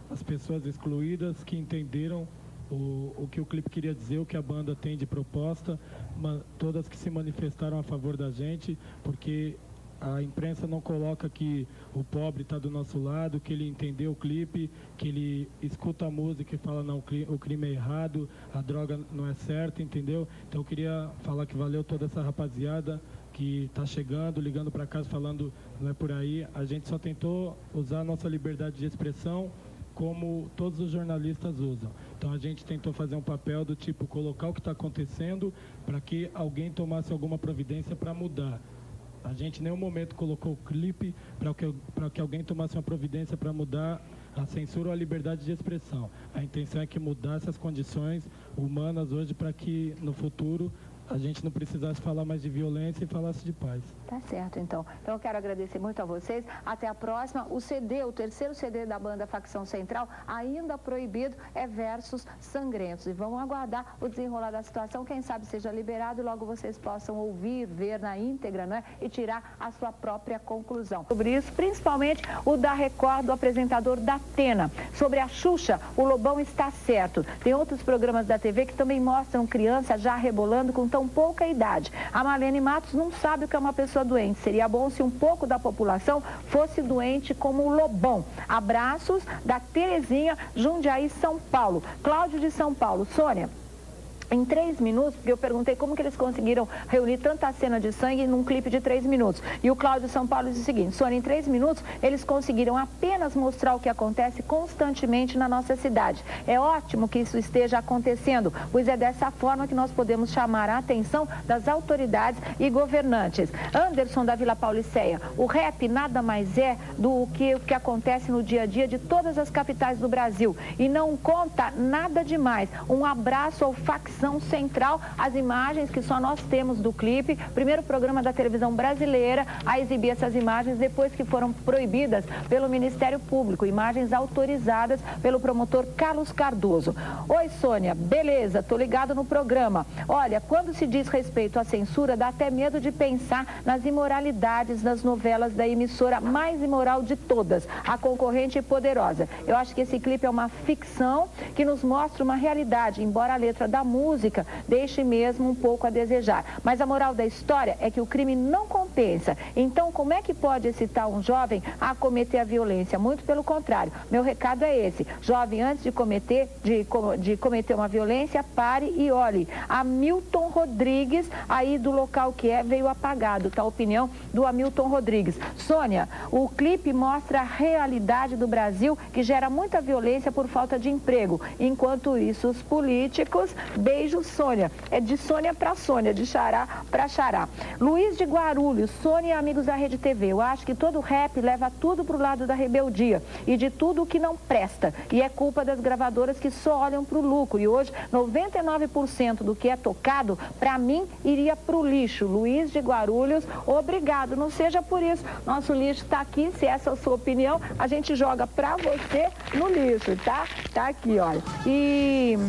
Speaker 2: as pessoas excluídas que entenderam o, o que o clipe queria dizer, o que a banda tem de proposta, uma, todas que se manifestaram a favor da gente, porque a imprensa não coloca que o pobre está do nosso lado, que ele entendeu o clipe, que ele escuta a música e fala, não, o crime é errado, a droga não é certa, entendeu? Então eu queria falar que valeu toda essa rapaziada que está chegando, ligando para casa, falando, não é por aí. A gente só tentou usar a nossa liberdade de expressão como todos os jornalistas usam. Então a gente tentou fazer um papel do tipo, colocar o que está acontecendo para que alguém tomasse alguma providência para mudar. A gente em nenhum momento colocou o clipe para que, para que alguém tomasse uma providência para mudar a censura ou a liberdade de expressão. A intenção é que mudasse as condições humanas hoje para que no futuro a gente não precisasse falar mais de violência e falasse de paz.
Speaker 10: Tá certo, então. Então eu quero agradecer muito a vocês. Até a próxima. O C D, o terceiro C D da banda Facção Central, ainda proibido, é Versos Sangrentos. E vamos aguardar o desenrolar da situação. Quem sabe seja liberado e logo vocês possam ouvir, ver na íntegra, né? E tirar a sua própria conclusão. Sobre isso, principalmente o da Record, do apresentador da Atena. Sobre a Xuxa, o Lobão está certo. Tem outros programas da T V que também mostram crianças já rebolando com tão pouca idade. A Marlene Matos não sabe o que é uma pessoa doente. Seria bom se um pouco da população fosse doente como o Lobão. Abraços da Terezinha, Jundiaí, São Paulo. Cláudio de São Paulo. Sônia, em três minutos, porque eu perguntei como que eles conseguiram reunir tanta cena de sangue num clipe de três minutos. E o Cláudio de São Paulo disse o seguinte, Sônia, em três minutos, eles conseguiram apenas mostrar o que acontece constantemente na nossa cidade. É ótimo que isso esteja acontecendo, pois é dessa forma que nós podemos chamar a atenção das autoridades e governantes. Anderson da Vila Pauliceia, o rap nada mais é do que o que acontece no dia a dia de todas as capitais do Brasil. E não conta nada demais. Um abraço ao Facção Central, as imagens que só nós temos do clipe, primeiro programa da televisão brasileira a exibir essas imagens depois que foram proibidas pelo Ministério Público, imagens autorizadas pelo promotor Carlos Cardoso. Oi, Sônia, beleza, tô ligado no programa. Olha, quando se diz respeito à censura, dá até medo de pensar nas imoralidades das novelas da emissora mais imoral de todas, a Concorrente e Poderosa. Eu acho que esse clipe é uma ficção que nos mostra uma realidade, embora a letra da música música deixe mesmo um pouco a desejar. Mas a moral da história é que o crime não compensa. Então, como é que pode excitar um jovem a cometer a violência? Muito pelo contrário. Meu recado é esse. Jovem, antes de cometer, de, de cometer uma violência, pare e olhe. Hamilton Rodrigues, aí do local que é, veio apagado. Tá a opinião do Hamilton Rodrigues. Sônia, o clipe mostra a realidade do Brasil, que gera muita violência por falta de emprego. Enquanto isso, os políticos... Beijo, Sônia. É de Sônia para Sônia, de Xará para Xará. Luiz de Guarulhos, Sônia e amigos da Rede T V. Eu acho que todo rap leva tudo pro lado da rebeldia e de tudo o que não presta. E é culpa das gravadoras que só olham pro lucro. E hoje, noventa e nove por cento do que é tocado, para mim, iria pro lixo. Luiz de Guarulhos, obrigado. Não seja por isso. Nosso lixo está aqui. Se essa é a sua opinião, a gente joga para você no lixo, tá? Tá aqui, olha. E...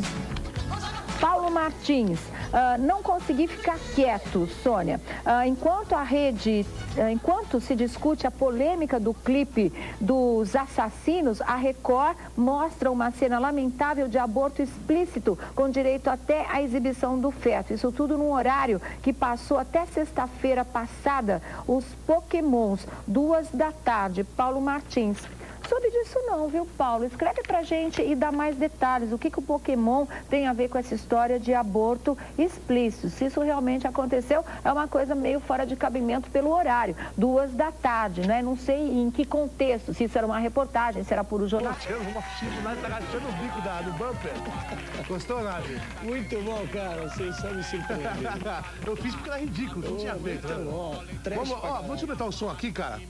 Speaker 10: Paulo Martins, uh, não consegui ficar quieto, Sônia. Uh, enquanto a rede, uh, enquanto se discute a polêmica do clipe dos assassinos, a Record mostra uma cena lamentável de aborto explícito, com direito até à exibição do feto. Isso tudo num horário que passou até sexta-feira passada, os Pokémons, duas da tarde. Paulo Martins. Soube disso não, viu, Paulo? Escreve pra gente e dá mais detalhes. O que, que o Pokémon tem a ver com essa história de aborto explícito? Se isso realmente aconteceu, é uma coisa meio fora de cabimento pelo horário. Duas da tarde, né? Não sei em que contexto, se isso era uma reportagem, se era por um jornal.
Speaker 19: Tá rachando o bico da, do bumper. Gostou, Nath?
Speaker 20: Muito bom, cara. Vocês só me surpreenderam.
Speaker 19: Eu fiz porque era ridículo, não tinha feito.
Speaker 20: Muito bom.
Speaker 19: Vamos, ó, vamos aumentar o som aqui, cara.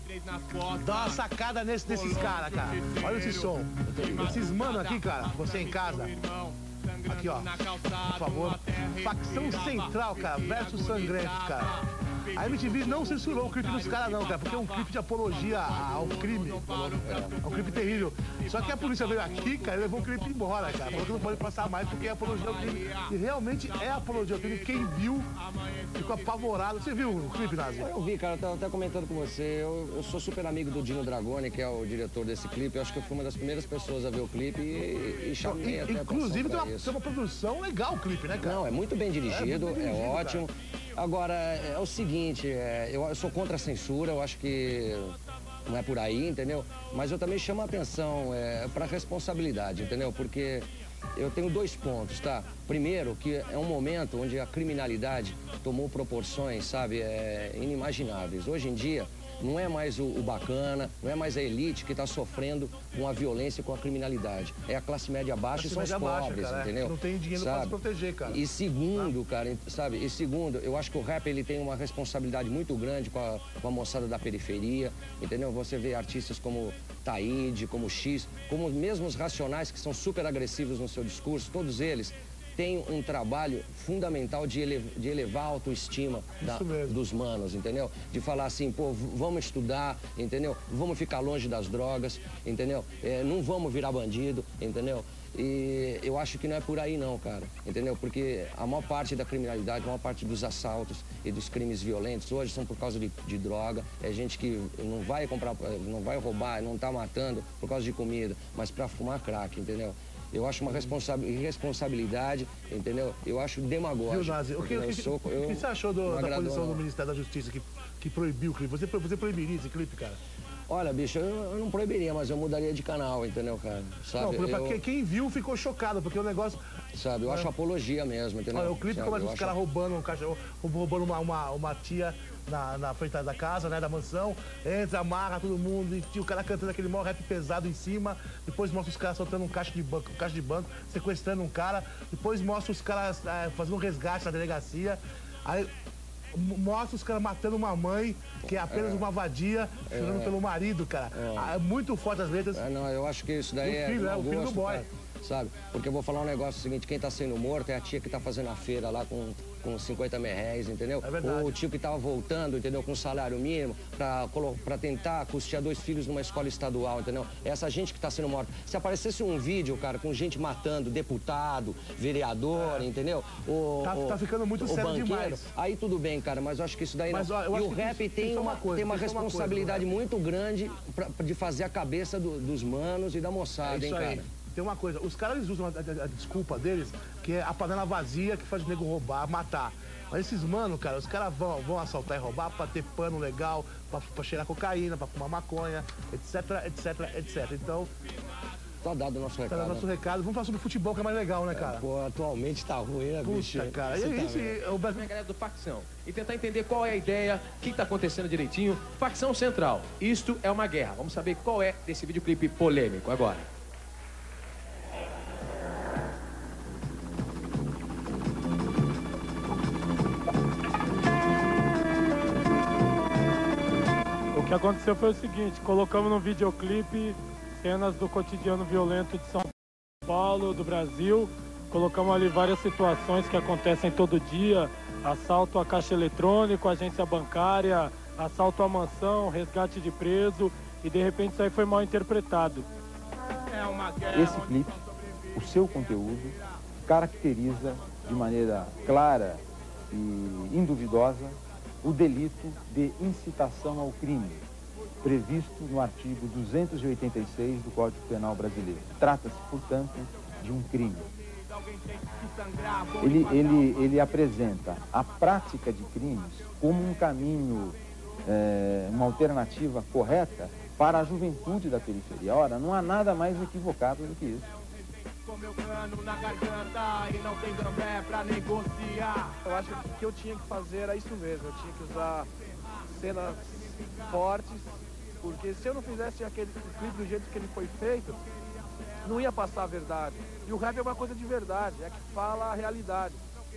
Speaker 19: Dá uma sacada nesse, desses caras, cara. Olha esse som. Esses mano aqui, cara, você em casa. Aqui, ó. Por favor. Facção Central, cara. Versus Sangrentos, cara. A M T V não censurou o clipe dos caras não, cara, porque é um clipe de apologia ao crime. É um clipe terrível. Só que a polícia veio aqui, cara, e levou o clipe embora, cara. Falou que não pode passar mais porque é apologia ao crime. E realmente é apologia ao crime. Quem viu ficou apavorado. Você viu o clipe, Nazi?
Speaker 21: Eu vi, cara, eu tava até comentando com você. Eu, eu sou super amigo do Dino Dragoni, que é o diretor desse clipe. Eu acho que eu fui uma das primeiras pessoas a ver o clipe e, e chamei até a
Speaker 19: Inclusive tem uma, tem uma produção legal o clipe, né, cara?
Speaker 21: Não, é muito bem dirigido, é, muito bem dirigido, é ótimo. Cara. Agora, é o seguinte, é, eu, eu sou contra a censura, eu acho que não é por aí, entendeu? Mas eu também chamo a atenção é, para a responsabilidade, entendeu? Porque eu tenho dois pontos, tá? Primeiro, que é um momento onde a criminalidade tomou proporções, sabe, é, inimagináveis. Hoje em dia, não é mais o, o bacana, não é mais a elite que está sofrendo com a violência e com a criminalidade. É a classe média baixa e são os pobres,
Speaker 19: cara,
Speaker 21: entendeu?
Speaker 19: Não tem dinheiro para se proteger, cara.
Speaker 21: E segundo, cara, sabe? E segundo, eu acho que o rap ele tem uma responsabilidade muito grande com a, com a moçada da periferia, entendeu? Você vê artistas como Taíde, como X, como mesmo os Racionais, que são super agressivos no seu discurso, todos eles tem um trabalho fundamental de, ele, de elevar a autoestima da, dos manos, entendeu? De falar assim, pô, vamos estudar, entendeu? Vamos ficar longe das drogas, entendeu? É, não vamos virar bandido, entendeu? E eu acho que não é por aí não, cara, entendeu? Porque a maior parte da criminalidade, a maior parte dos assaltos e dos crimes violentos hoje são por causa de, de droga. É gente que não vai comprar, não vai roubar, não tá matando por causa de comida, mas pra fumar crack, entendeu? Eu acho uma irresponsabilidade, entendeu? Eu acho demagógico.
Speaker 19: Viu, Nazi? O que, o que, sou, eu, o que você achou do, da posição do Ministério da Justiça que, que proibiu o clipe? Você, você proibiria esse clipe, cara?
Speaker 21: Olha, bicho, eu, eu não proibiria, mas eu mudaria de canal, entendeu, cara? Sabe?
Speaker 19: Não, pra
Speaker 21: eu...
Speaker 19: quem viu ficou chocado, porque o negócio...
Speaker 21: Sabe, eu é... acho apologia mesmo, entendeu?
Speaker 19: Olha, o clipe
Speaker 21: Sabe?
Speaker 19: começa
Speaker 21: eu
Speaker 19: os
Speaker 21: acho...
Speaker 19: caras roubando um cachorro, roubando uma, uma, uma tia na, na frente da casa, né, da mansão, entra, amarra todo mundo, e o cara cantando aquele maior rap pesado em cima, depois mostra os caras soltando um caixa de banco, um caixa de banco, sequestrando um cara, depois mostra os caras é, fazendo um resgate na delegacia, aí mostra os caras matando uma mãe, que é apenas é. uma vadia, chorando é. pelo marido, cara. É. é muito forte as letras.
Speaker 21: É, não, eu acho que isso daí é...
Speaker 19: Filho, é o filho
Speaker 21: gosto,
Speaker 19: do boy.
Speaker 21: Cara, sabe? Porque eu vou falar um negócio seguinte, quem tá sendo morto é a tia que tá fazendo a feira lá com, com cinquenta mil réis, entendeu?
Speaker 19: É verdade.
Speaker 21: Ou o tio que tava voltando, entendeu? Com salário mínimo pra, pra tentar custear dois filhos numa escola estadual, entendeu? É essa gente que tá sendo morta. Se aparecesse um vídeo, cara, com gente matando deputado, vereador, é. entendeu? O,
Speaker 19: tá,
Speaker 21: o,
Speaker 19: tá ficando muito sério
Speaker 21: banqueiro,
Speaker 19: demais.
Speaker 21: Aí tudo bem, cara, mas eu acho que isso daí
Speaker 19: mas,
Speaker 21: não.
Speaker 19: Ó,
Speaker 21: e o rap tem, tem uma, coisa, tem uma tem responsabilidade uma coisa, muito grande pra, de fazer a cabeça do, dos manos e da moçada,
Speaker 19: é
Speaker 21: hein, cara?
Speaker 19: Aí. Tem uma coisa, os caras eles usam a, a, a desculpa deles, que é a panela vazia que faz o nego roubar, matar. Mas esses mano, cara, os caras vão, vão assaltar e roubar pra ter pano legal, pra, pra cheirar cocaína, pra fumar maconha, etc, etc, etcétera. Então...
Speaker 21: Tá dado o nosso recado.
Speaker 19: Tá dado o nosso
Speaker 21: né?
Speaker 19: recado. Vamos falar sobre futebol, que é mais legal, né, cara?
Speaker 21: É, pô, atualmente tá ruim, né,
Speaker 19: Puxa,
Speaker 21: bicho?
Speaker 19: cara. E
Speaker 22: é
Speaker 19: isso, tá
Speaker 22: o Brasil... galera do Facção. E tentar entender qual é a ideia, o que tá acontecendo direitinho. Facção Central. Isto é uma guerra. Vamos saber qual é desse videoclipe polêmico agora.
Speaker 2: O que aconteceu foi o seguinte, colocamos no videoclipe cenas do cotidiano violento de São Paulo, do Brasil, colocamos ali várias situações que acontecem todo dia, assalto à caixa eletrônico, agência bancária, assalto à mansão, resgate de preso, e de repente isso aí foi mal interpretado.
Speaker 5: Esse clipe, o seu conteúdo, caracteriza de maneira clara e induvidosa o delito de incitação ao crime, previsto no artigo duzentos e oitenta e seis do Código Penal brasileiro. Trata-se, portanto, de um crime. Ele, ele, ele apresenta a prática de crimes como um caminho, é, uma alternativa correta para a juventude da periferia. Ora, não há nada mais equivocado do que isso.
Speaker 23: Eu acho que o que eu tinha que fazer era isso mesmo, eu tinha que usar cenas fortes, porque se eu não fizesse aquele clipe do jeito que ele foi feito, não ia passar a verdade. E o rap é uma coisa de verdade, é que fala a realidade.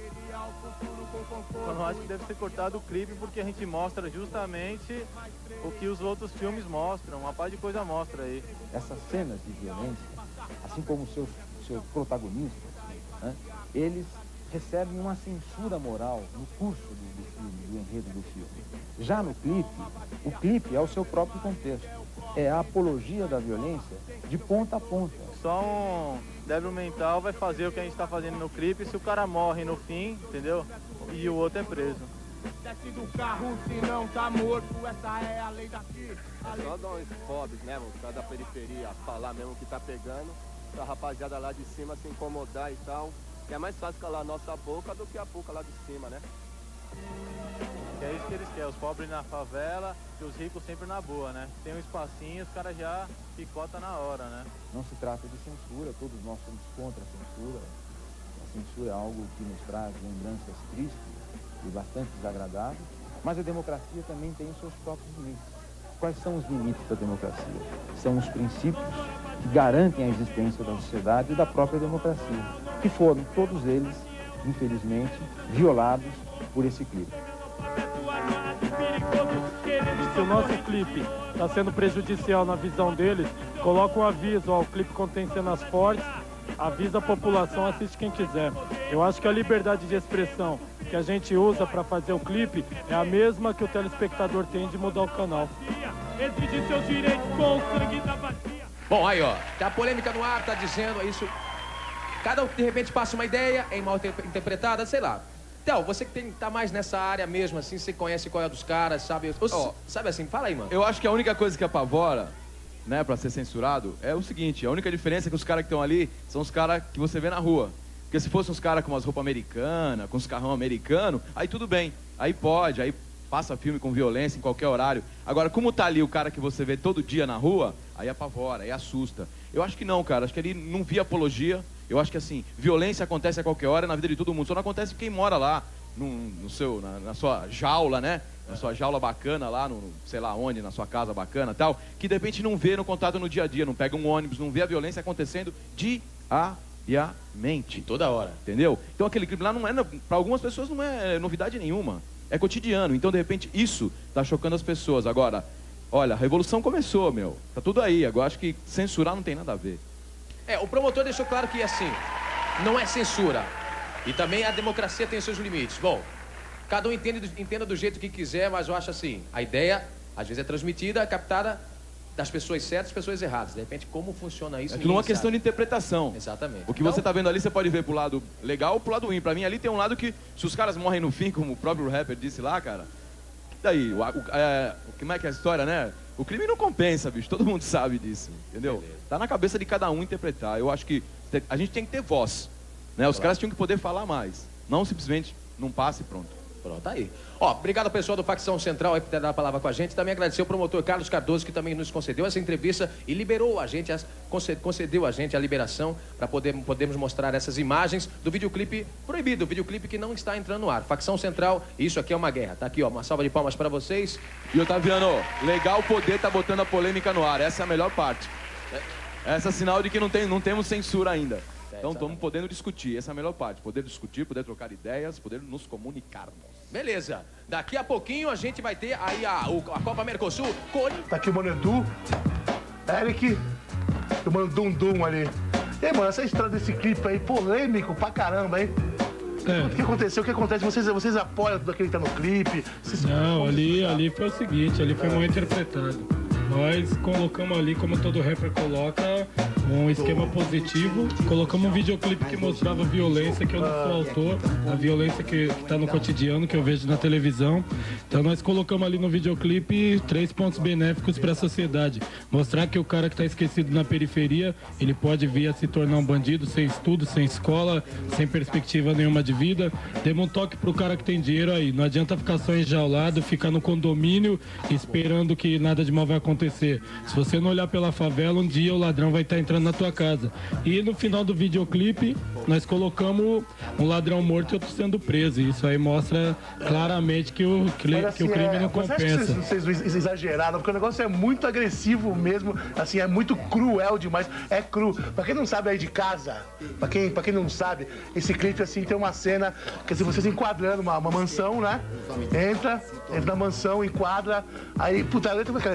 Speaker 11: Eu acho que deve ser cortado o clipe porque a gente mostra justamente o que os outros filmes mostram, uma par de coisa mostra aí.
Speaker 5: Essas cenas de violência, assim como os seus, seus protagonistas, né, eles recebem uma censura moral no curso do, do filme, do enredo do filme. Já no clipe, o clipe é o seu próprio contexto. É a apologia da violência de ponta a ponta.
Speaker 11: Só um débil mental vai fazer o que a gente está fazendo no clipe se o cara morre no fim, entendeu? E o outro é preso.
Speaker 8: Desce do carro, se não tá morto, essa é a lei daqui.
Speaker 23: É só dar uns pobres, né, mano? Os caras da periferia falar mesmo que tá pegando, pra rapaziada lá de cima se incomodar e tal. Que é mais fácil calar a nossa boca do que a boca lá de cima, né?
Speaker 11: Que é isso que eles querem, os pobres na favela e os ricos sempre na boa, né? Tem um espacinho, os caras já picotam na hora, né?
Speaker 5: Não se trata de censura, todos nós somos contra a censura. A censura é algo que nos traz lembranças tristes e bastante desagradáveis, mas a democracia também tem os seus próprios limites. Quais são os limites da democracia? São os princípios que garantem a existência da sociedade e da própria democracia, que foram, todos eles, infelizmente, violados por esse clipe.
Speaker 2: Se o nosso clipe está sendo prejudicial na visão deles, coloca um aviso, ó, o clipe contém cenas fortes, avisa a população, assiste quem quiser. Eu acho que a liberdade de expressão que a gente usa para fazer o clipe é a mesma que o telespectador tem de mudar o canal.
Speaker 8: Exigir seus direitos com o sangue da bacia.
Speaker 22: Bom, aí ó, tá a polêmica no ar, tá dizendo isso. Cada um de repente passa uma ideia, é mal interpretada, sei lá. Theo, você que tem, tá mais nessa área mesmo, assim, você conhece qual é dos caras, sabe? Ou, oh, sabe assim, fala aí, mano.
Speaker 1: Eu acho que a única coisa que apavora, né, pra ser censurado, é o seguinte, a única diferença é que os caras que estão ali são os caras que você vê na rua. Porque se fossem uns caras com umas roupas americanas, com os carrão americano, aí tudo bem, aí pode, aí passa filme com violência em qualquer horário. Agora, como tá ali o cara que você vê todo dia na rua, aí apavora, aí assusta. Eu acho que não, cara, acho que ele não via apologia. Eu acho que assim, violência acontece a qualquer hora na vida de todo mundo, só não acontece quem mora lá, no, no seu, na, na sua jaula, né? Na sua jaula bacana lá, no, sei lá onde, na sua casa bacana e tal, que de repente não vê no contato no dia a dia, não pega um ônibus, não vê a violência acontecendo diariamente.
Speaker 22: Toda hora.
Speaker 1: Entendeu? Então aquele clipe lá não é, para algumas pessoas não é novidade nenhuma, é cotidiano. Então de repente isso tá chocando as pessoas. Agora, olha, a revolução começou, meu, tá tudo aí. Agora acho que censurar não tem nada a ver.
Speaker 22: É, o promotor deixou claro que, assim, não é censura. E também a democracia tem os seus limites. Bom, cada um entende, entenda do jeito que quiser, mas eu acho assim, a ideia, às vezes, é transmitida, captada das pessoas certas, das pessoas erradas. De repente, como funciona isso?
Speaker 1: É tudo uma questão sabe. de interpretação.
Speaker 22: Exatamente.
Speaker 1: O que
Speaker 22: então...
Speaker 1: você tá vendo ali, você pode ver pro lado legal ou pro lado ruim. Pra mim, ali tem um lado que, se os caras morrem no fim, como o próprio rapper disse lá, cara, que daí? O, o, é, como é que é a história, né? O crime não compensa, bicho. Todo mundo sabe disso, entendeu? Beleza. Tá na cabeça de cada um interpretar. Eu acho que a gente tem que ter voz, né? Os claro. caras tinham que poder falar mais. Não simplesmente não passe e pronto.
Speaker 22: Pronto, tá aí. Ó, obrigado ao pessoal do Facção Central aí por ter dado a palavra com a gente. Também agradecer ao promotor Carlos Cardoso, que também nos concedeu essa entrevista e liberou a gente, concedeu a gente a liberação para poder, podermos mostrar essas imagens do videoclipe proibido, o videoclipe que não está entrando no ar. Facção Central, isso aqui é uma guerra. Tá aqui, ó, uma salva de palmas para vocês.
Speaker 1: E Otaviano, legal poder tá botando a polêmica no ar, essa é a melhor parte. Essa é sinal de que não, tem, não temos censura ainda. Então estamos podendo discutir, essa é a melhor parte. Poder discutir, poder trocar ideias, poder nos comunicarmos.
Speaker 22: Beleza, daqui a pouquinho a gente vai ter aí a, a Copa Mercosul.
Speaker 19: Tá aqui o Mano Edu, Eric, o Mano Dum Dum ali. E aí, mano, essa história desse clipe aí, polêmico pra caramba, hein? É. O que aconteceu? O que acontece? Vocês, vocês apoiam tudo aquilo que tá no clipe? Vocês...
Speaker 2: Não, ali, ali foi o seguinte, ali foi mal interpretado. Nós colocamos ali, como todo rapper coloca, um esquema positivo. Colocamos um videoclipe que mostrava a violência, que eu não sou autor, a violência que, que tá no cotidiano, que eu vejo na televisão. Então nós colocamos ali no videoclipe três pontos benéficos para a sociedade. Mostrar que o cara que tá esquecido na periferia, ele pode vir a se tornar um bandido sem estudo, sem escola, sem perspectiva nenhuma de vida. Demos um toque pro cara que tem dinheiro aí. Não adianta ficar só enjaulado, ficar no condomínio esperando que nada de mal vai acontecer. Se você não olhar pela favela, um dia o ladrão vai estar entrando na tua casa. E no final do videoclipe, nós colocamos um ladrão morto e outro sendo preso. E isso aí mostra claramente que o, que, assim, que o crime é, não compensa.
Speaker 19: Vocês, vocês exageraram, porque o negócio é muito agressivo mesmo, assim, é muito cruel demais. É cru. Pra quem não sabe aí de casa, pra quem, pra quem não sabe, esse clipe assim tem uma cena que assim, vocês enquadrando uma, uma mansão, né? Entra, entra na mansão, enquadra, aí, puta, a letra é caneta mesmo?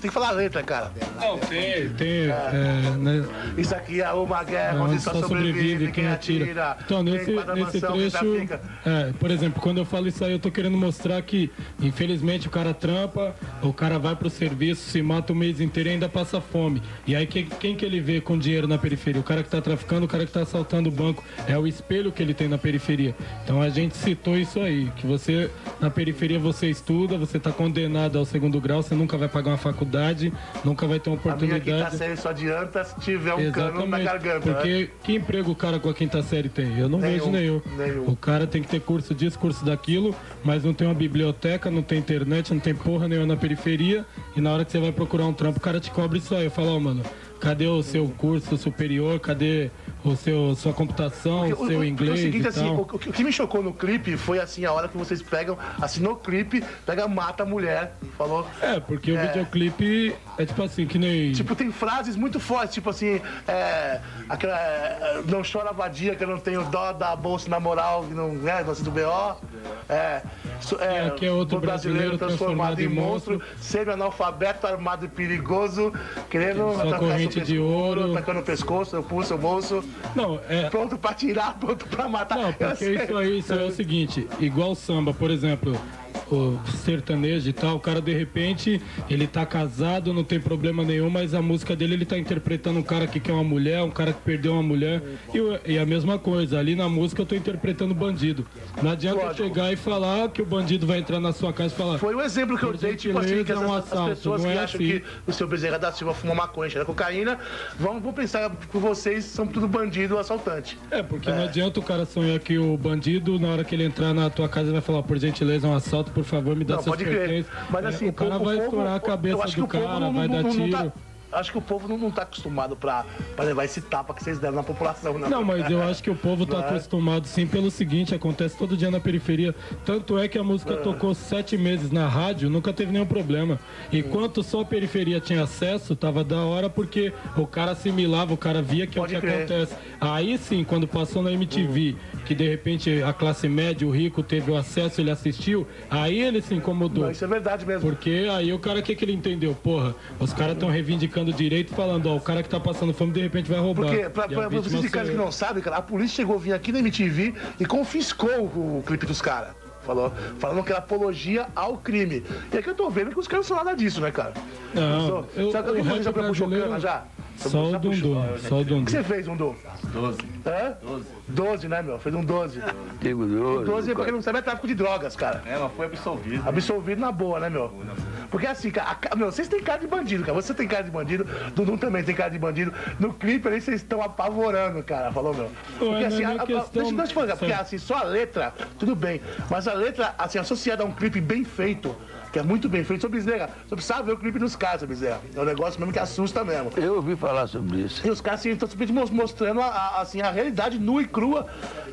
Speaker 19: tem que falar a letra, cara.
Speaker 2: Não, tem, tem.
Speaker 19: É.
Speaker 2: É, né?
Speaker 19: Isso aqui é uma guerra,
Speaker 2: É,
Speaker 19: onde
Speaker 2: onde
Speaker 19: só
Speaker 2: só
Speaker 19: sobrevive
Speaker 2: sobrevive
Speaker 19: quem atira.
Speaker 2: Então, nesse,
Speaker 19: Quem guarda a
Speaker 2: nesse
Speaker 19: mansão, quem
Speaker 2: trecho,
Speaker 19: trafica.
Speaker 2: é, por exemplo, quando eu falo isso aí, eu tô querendo mostrar que, infelizmente, o cara trampa, o cara vai pro serviço, se mata o mês inteiro e ainda passa fome. E aí, quem, quem que ele vê com dinheiro na periferia? O cara que tá traficando, o cara que tá assaltando o banco. É o espelho que ele tem na periferia. Então, a gente citou isso aí, que você, na periferia, você estuda, você tá condenado ao segundo grau, você nunca vai pagar uma faculdade, nunca vai ter uma
Speaker 19: A minha
Speaker 2: oportunidade.
Speaker 19: quinta série só adianta se tiver um cano na garganta.
Speaker 2: Porque
Speaker 19: né?
Speaker 2: que emprego o cara com a quinta série tem? Eu não
Speaker 19: Nenhum,
Speaker 2: vejo nenhum.
Speaker 19: nenhum.
Speaker 2: O cara tem que ter curso disso, curso daquilo, mas não tem uma biblioteca, não tem internet, não tem porra nenhuma na periferia. E na hora que você vai procurar um trampo, o cara te cobra isso aí. Eu falo, ó, mano, cadê o seu curso superior? Cadê o seu, sua computação, o seu inglês
Speaker 19: o seguinte,
Speaker 2: e
Speaker 19: assim,
Speaker 2: tal?
Speaker 19: o, o que me chocou no clipe foi assim, a hora que vocês pegam, assim, no clipe, pega, mata a mulher, falou.
Speaker 2: É, porque o
Speaker 19: É.
Speaker 2: videoclipe é tipo assim, que nem...
Speaker 19: Tipo, tem frases muito fortes, tipo assim, é, aquela, é, não chora vadia que eu não tenho dó da bolsa na moral, que não é, você do B O. É, so- é,
Speaker 2: aqui é outro
Speaker 19: o brasileiro transformado em monstro, semi-analfabeto, armado e perigoso, querendo
Speaker 2: Sua
Speaker 19: atacar
Speaker 2: corrente
Speaker 19: seu
Speaker 2: de
Speaker 19: pescoço,
Speaker 2: ouro.
Speaker 19: atacando o pescoço, seu pulso, seu bolso.
Speaker 2: Não, é...
Speaker 19: Pronto pra tirar, pronto pra matar.
Speaker 2: Não,
Speaker 19: Eu
Speaker 2: porque
Speaker 19: sei.
Speaker 2: isso aí, isso aí é o seguinte, igual o samba, por exemplo, o sertanejo e tal, o cara de repente, ele tá casado, não tem problema nenhum, mas a música dele ele tá interpretando um cara que quer uma mulher, um cara que perdeu uma mulher, e, o- e a mesma coisa, ali na música eu tô interpretando bandido. Não adianta eu chegar e falar que o bandido vai entrar na sua casa e falar...
Speaker 19: Foi o exemplo que eu
Speaker 2: por
Speaker 19: dei, tipo assim, que
Speaker 2: gentileza, é um
Speaker 19: essas, as
Speaker 2: assalto,
Speaker 19: pessoas
Speaker 2: não
Speaker 19: que
Speaker 2: é
Speaker 19: acham
Speaker 2: assim.
Speaker 19: que o seu Bezerra da Silva fuma maconha, cheira cocaína, vão, vão pensar que vocês são tudo bandido ou assaltante.
Speaker 2: É, porque não adianta o cara sonhar que o bandido, na hora que ele entrar na tua casa, vai falar, por gentileza, é um assalto, por favor, me dá
Speaker 19: Não,
Speaker 2: seus
Speaker 19: pode crer.
Speaker 2: pertences.
Speaker 19: Mas
Speaker 2: É,
Speaker 19: assim,
Speaker 2: o cara
Speaker 19: o
Speaker 2: vai
Speaker 19: povo-
Speaker 2: estourar a
Speaker 19: eu
Speaker 2: cabeça
Speaker 19: acho que
Speaker 2: do
Speaker 19: o povo
Speaker 2: cara,
Speaker 19: não-
Speaker 2: vai
Speaker 19: não-
Speaker 2: dar
Speaker 19: não- não
Speaker 2: tiro.
Speaker 19: tá- acho que o povo não, não tá acostumado pra, pra levar esse tapa que vocês deram na população, não.
Speaker 2: Não, mas eu acho que o povo tá
Speaker 19: Não é?
Speaker 2: acostumado sim pelo seguinte, acontece todo dia na periferia. Tanto é que a música tocou sete meses na rádio, nunca teve nenhum problema. Enquanto só a periferia tinha acesso, tava da hora porque o cara assimilava, o cara via que é o que
Speaker 19: Pode crer.
Speaker 2: acontece. Aí sim, quando passou na M T V, que de repente a classe média, o rico, teve o acesso, ele assistiu, aí ele se incomodou.
Speaker 19: Não, isso é verdade mesmo.
Speaker 2: Porque aí o cara, o que, que ele entendeu? Porra, os caras estão reivindicando direito, falando, ó, o cara que tá passando fome de repente vai roubar.
Speaker 19: Porque, pra,
Speaker 2: E a
Speaker 19: pra, pra
Speaker 2: vítima
Speaker 19: vocês de casa
Speaker 2: sou
Speaker 19: que
Speaker 2: eu.
Speaker 19: não sabem, cara, a polícia chegou a vir aqui na M T V e confiscou o, o clipe dos caras. Falou, falando que era apologia ao crime. E aqui eu tô vendo que os caras não são nada disso, né, cara?
Speaker 2: Não,
Speaker 19: Sou-
Speaker 2: eu-
Speaker 19: Sabe
Speaker 2: o
Speaker 19: o que
Speaker 2: rap
Speaker 19: você já puxou
Speaker 2: brasileiro-
Speaker 19: cana já?
Speaker 2: Só
Speaker 19: Já
Speaker 2: o
Speaker 19: puxou?
Speaker 2: Dundum, só o
Speaker 19: O que
Speaker 2: Dundum.
Speaker 19: você fez, Dundum?
Speaker 3: doze.
Speaker 19: Hã?
Speaker 3: doze.
Speaker 19: doze, né, meu? Fez um doze.
Speaker 3: Digo doze.
Speaker 19: doze, pra quem não sabe, é tráfico de drogas, cara.
Speaker 3: É, mas foi absolvido.
Speaker 19: Absolvido na boa, né, meu? Porque assim, cara, a ca- meu, vocês têm cara de bandido, cara. Você tem cara de bandido, Dundum também tem cara de bandido. No clipe ali vocês estão apavorando, cara. Falou, meu. Porque
Speaker 2: Ué,
Speaker 19: assim,
Speaker 2: não é
Speaker 19: a, a,
Speaker 2: questão-
Speaker 19: deixa, deixa eu te falar, porque assim, só a letra, tudo bem. Mas a letra, assim, associada a um clipe bem feito, que é muito bem feito. Seu Bezerra, você precisa ver o clipe dos caras, seu Bezerra. É um negócio mesmo que assusta mesmo.
Speaker 3: Eu ouvi falar sobre isso.
Speaker 19: E os caras, assim, estão simplesmente mostrando a, a- assim, a realidade nua e crua.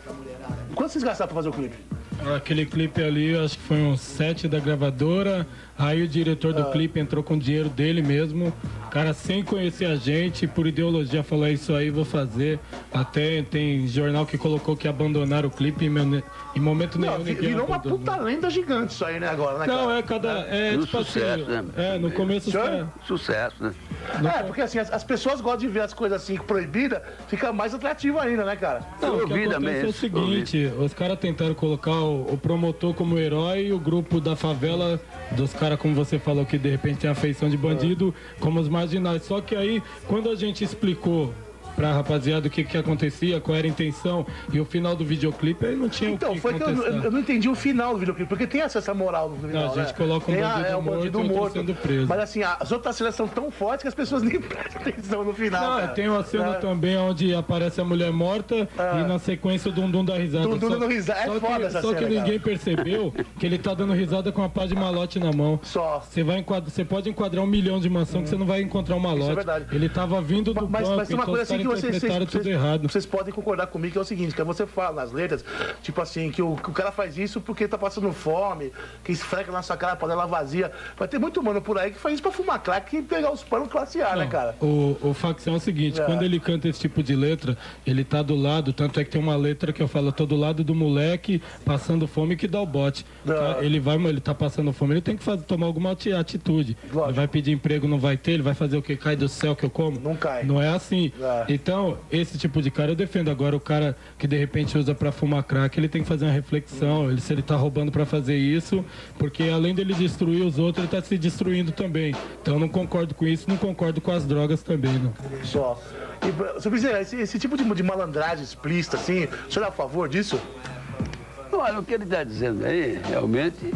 Speaker 19: Quanto vocês gastaram pra fazer o clipe?
Speaker 2: Aquele clipe ali, acho que foi um set da gravadora. Aí o diretor do clipe entrou com o dinheiro dele mesmo. O cara, sem conhecer a gente, por ideologia, falou: é isso aí, vou fazer. Até tem jornal que colocou que abandonaram o clipe. Em, meu- em momento nenhum,
Speaker 19: Não, vi-
Speaker 2: ninguém
Speaker 19: virou uma
Speaker 2: abandonou.
Speaker 19: puta lenda gigante isso aí, né, agora, né,
Speaker 2: Não,
Speaker 19: cara?
Speaker 2: é cada. É,
Speaker 3: Do
Speaker 2: tipo
Speaker 3: sucesso,
Speaker 2: assim.
Speaker 3: né?
Speaker 2: É, no começo os
Speaker 19: Senhor?
Speaker 2: caras.
Speaker 3: Sucesso, né?
Speaker 19: É, porque assim, as, as pessoas gostam de ver as coisas assim proibidas, fica mais atrativo ainda, né, cara?
Speaker 2: Não, o que acontece é o seguinte, os caras tentaram colocar o, o promotor como herói e o grupo da favela, dos caras, como você falou, que de repente tem a feição de bandido, como os marginais. Só que aí, quando a gente explicou pra rapaziada o que que acontecia, qual era a intenção e o final do videoclipe, aí não tinha
Speaker 19: Então,
Speaker 2: o que
Speaker 19: foi que eu,
Speaker 2: contestar.
Speaker 19: eu- eu não entendi o final do videoclipe, porque tem essa, essa moral no final,
Speaker 2: Não, a gente
Speaker 19: né?
Speaker 2: coloca um
Speaker 19: Tem a-
Speaker 2: bandido
Speaker 19: é, o
Speaker 2: morto
Speaker 19: bandido
Speaker 2: e outro
Speaker 19: morto.
Speaker 2: sendo preso.
Speaker 19: Mas assim, as outras cenas são tão fortes que as pessoas nem prestam atenção no final,
Speaker 2: Não,
Speaker 19: cara.
Speaker 2: tem uma cena
Speaker 19: É.
Speaker 2: também onde aparece a mulher morta e na sequência o Dundum dá risada.
Speaker 19: Dundum
Speaker 2: Só-
Speaker 19: dando risada. É
Speaker 2: só
Speaker 19: foda
Speaker 2: que,
Speaker 19: essa
Speaker 2: Só
Speaker 19: cena,
Speaker 2: que ninguém
Speaker 19: cara.
Speaker 2: percebeu que ele tá dando risada com uma pá de malote na mão.
Speaker 19: Só.
Speaker 2: Você vai enquadrar, você pode enquadrar um milhão de maçã que você não vai encontrar um malote.
Speaker 19: Isso é verdade.
Speaker 2: Ele tava vindo do
Speaker 19: Mas,
Speaker 2: banco,
Speaker 19: mas tem uma
Speaker 2: então
Speaker 19: coisa
Speaker 2: os
Speaker 19: assim que vocês,
Speaker 2: interpretaram
Speaker 19: vocês,
Speaker 2: tudo errado.
Speaker 19: Vocês podem concordar comigo que é o seguinte, que você fala nas letras, tipo assim, que o, que o cara faz isso porque tá passando fome, que esfrega na sua cara, panela vazia. Vai ter muito mano por aí que faz isso pra fumar crack e pegar os panos classe A,
Speaker 2: Não,
Speaker 19: né, cara?
Speaker 2: O, o facção é o seguinte,
Speaker 19: É.
Speaker 2: quando ele canta esse tipo de letra, ele tá do lado, tanto é que tem uma letra que eu falo, tô do lado do moleque passando fome que dá o bote. Tá? Ele vai, ele tá passando fome, ele tem que fazer, tomar alguma ati- atitude. Lógico. Ele vai pedir emprego, não vai ter, ele vai fazer o que? Cai do céu que eu como?
Speaker 19: Não cai.
Speaker 2: Não é assim.
Speaker 19: É.
Speaker 2: Então, esse tipo de cara eu defendo. Agora, o cara que de repente usa pra fumar crack, ele tem que fazer uma reflexão, ele, se ele tá roubando pra fazer isso, porque além dele destruir os outros, ele tá se destruindo também. Então, eu não concordo com isso, não concordo com as drogas também, não.
Speaker 19: Só. E, seu presidente, esse, esse tipo de, de malandragem explícita, assim, o senhor é a favor disso?
Speaker 3: Olha, o que ele está dizendo aí, realmente,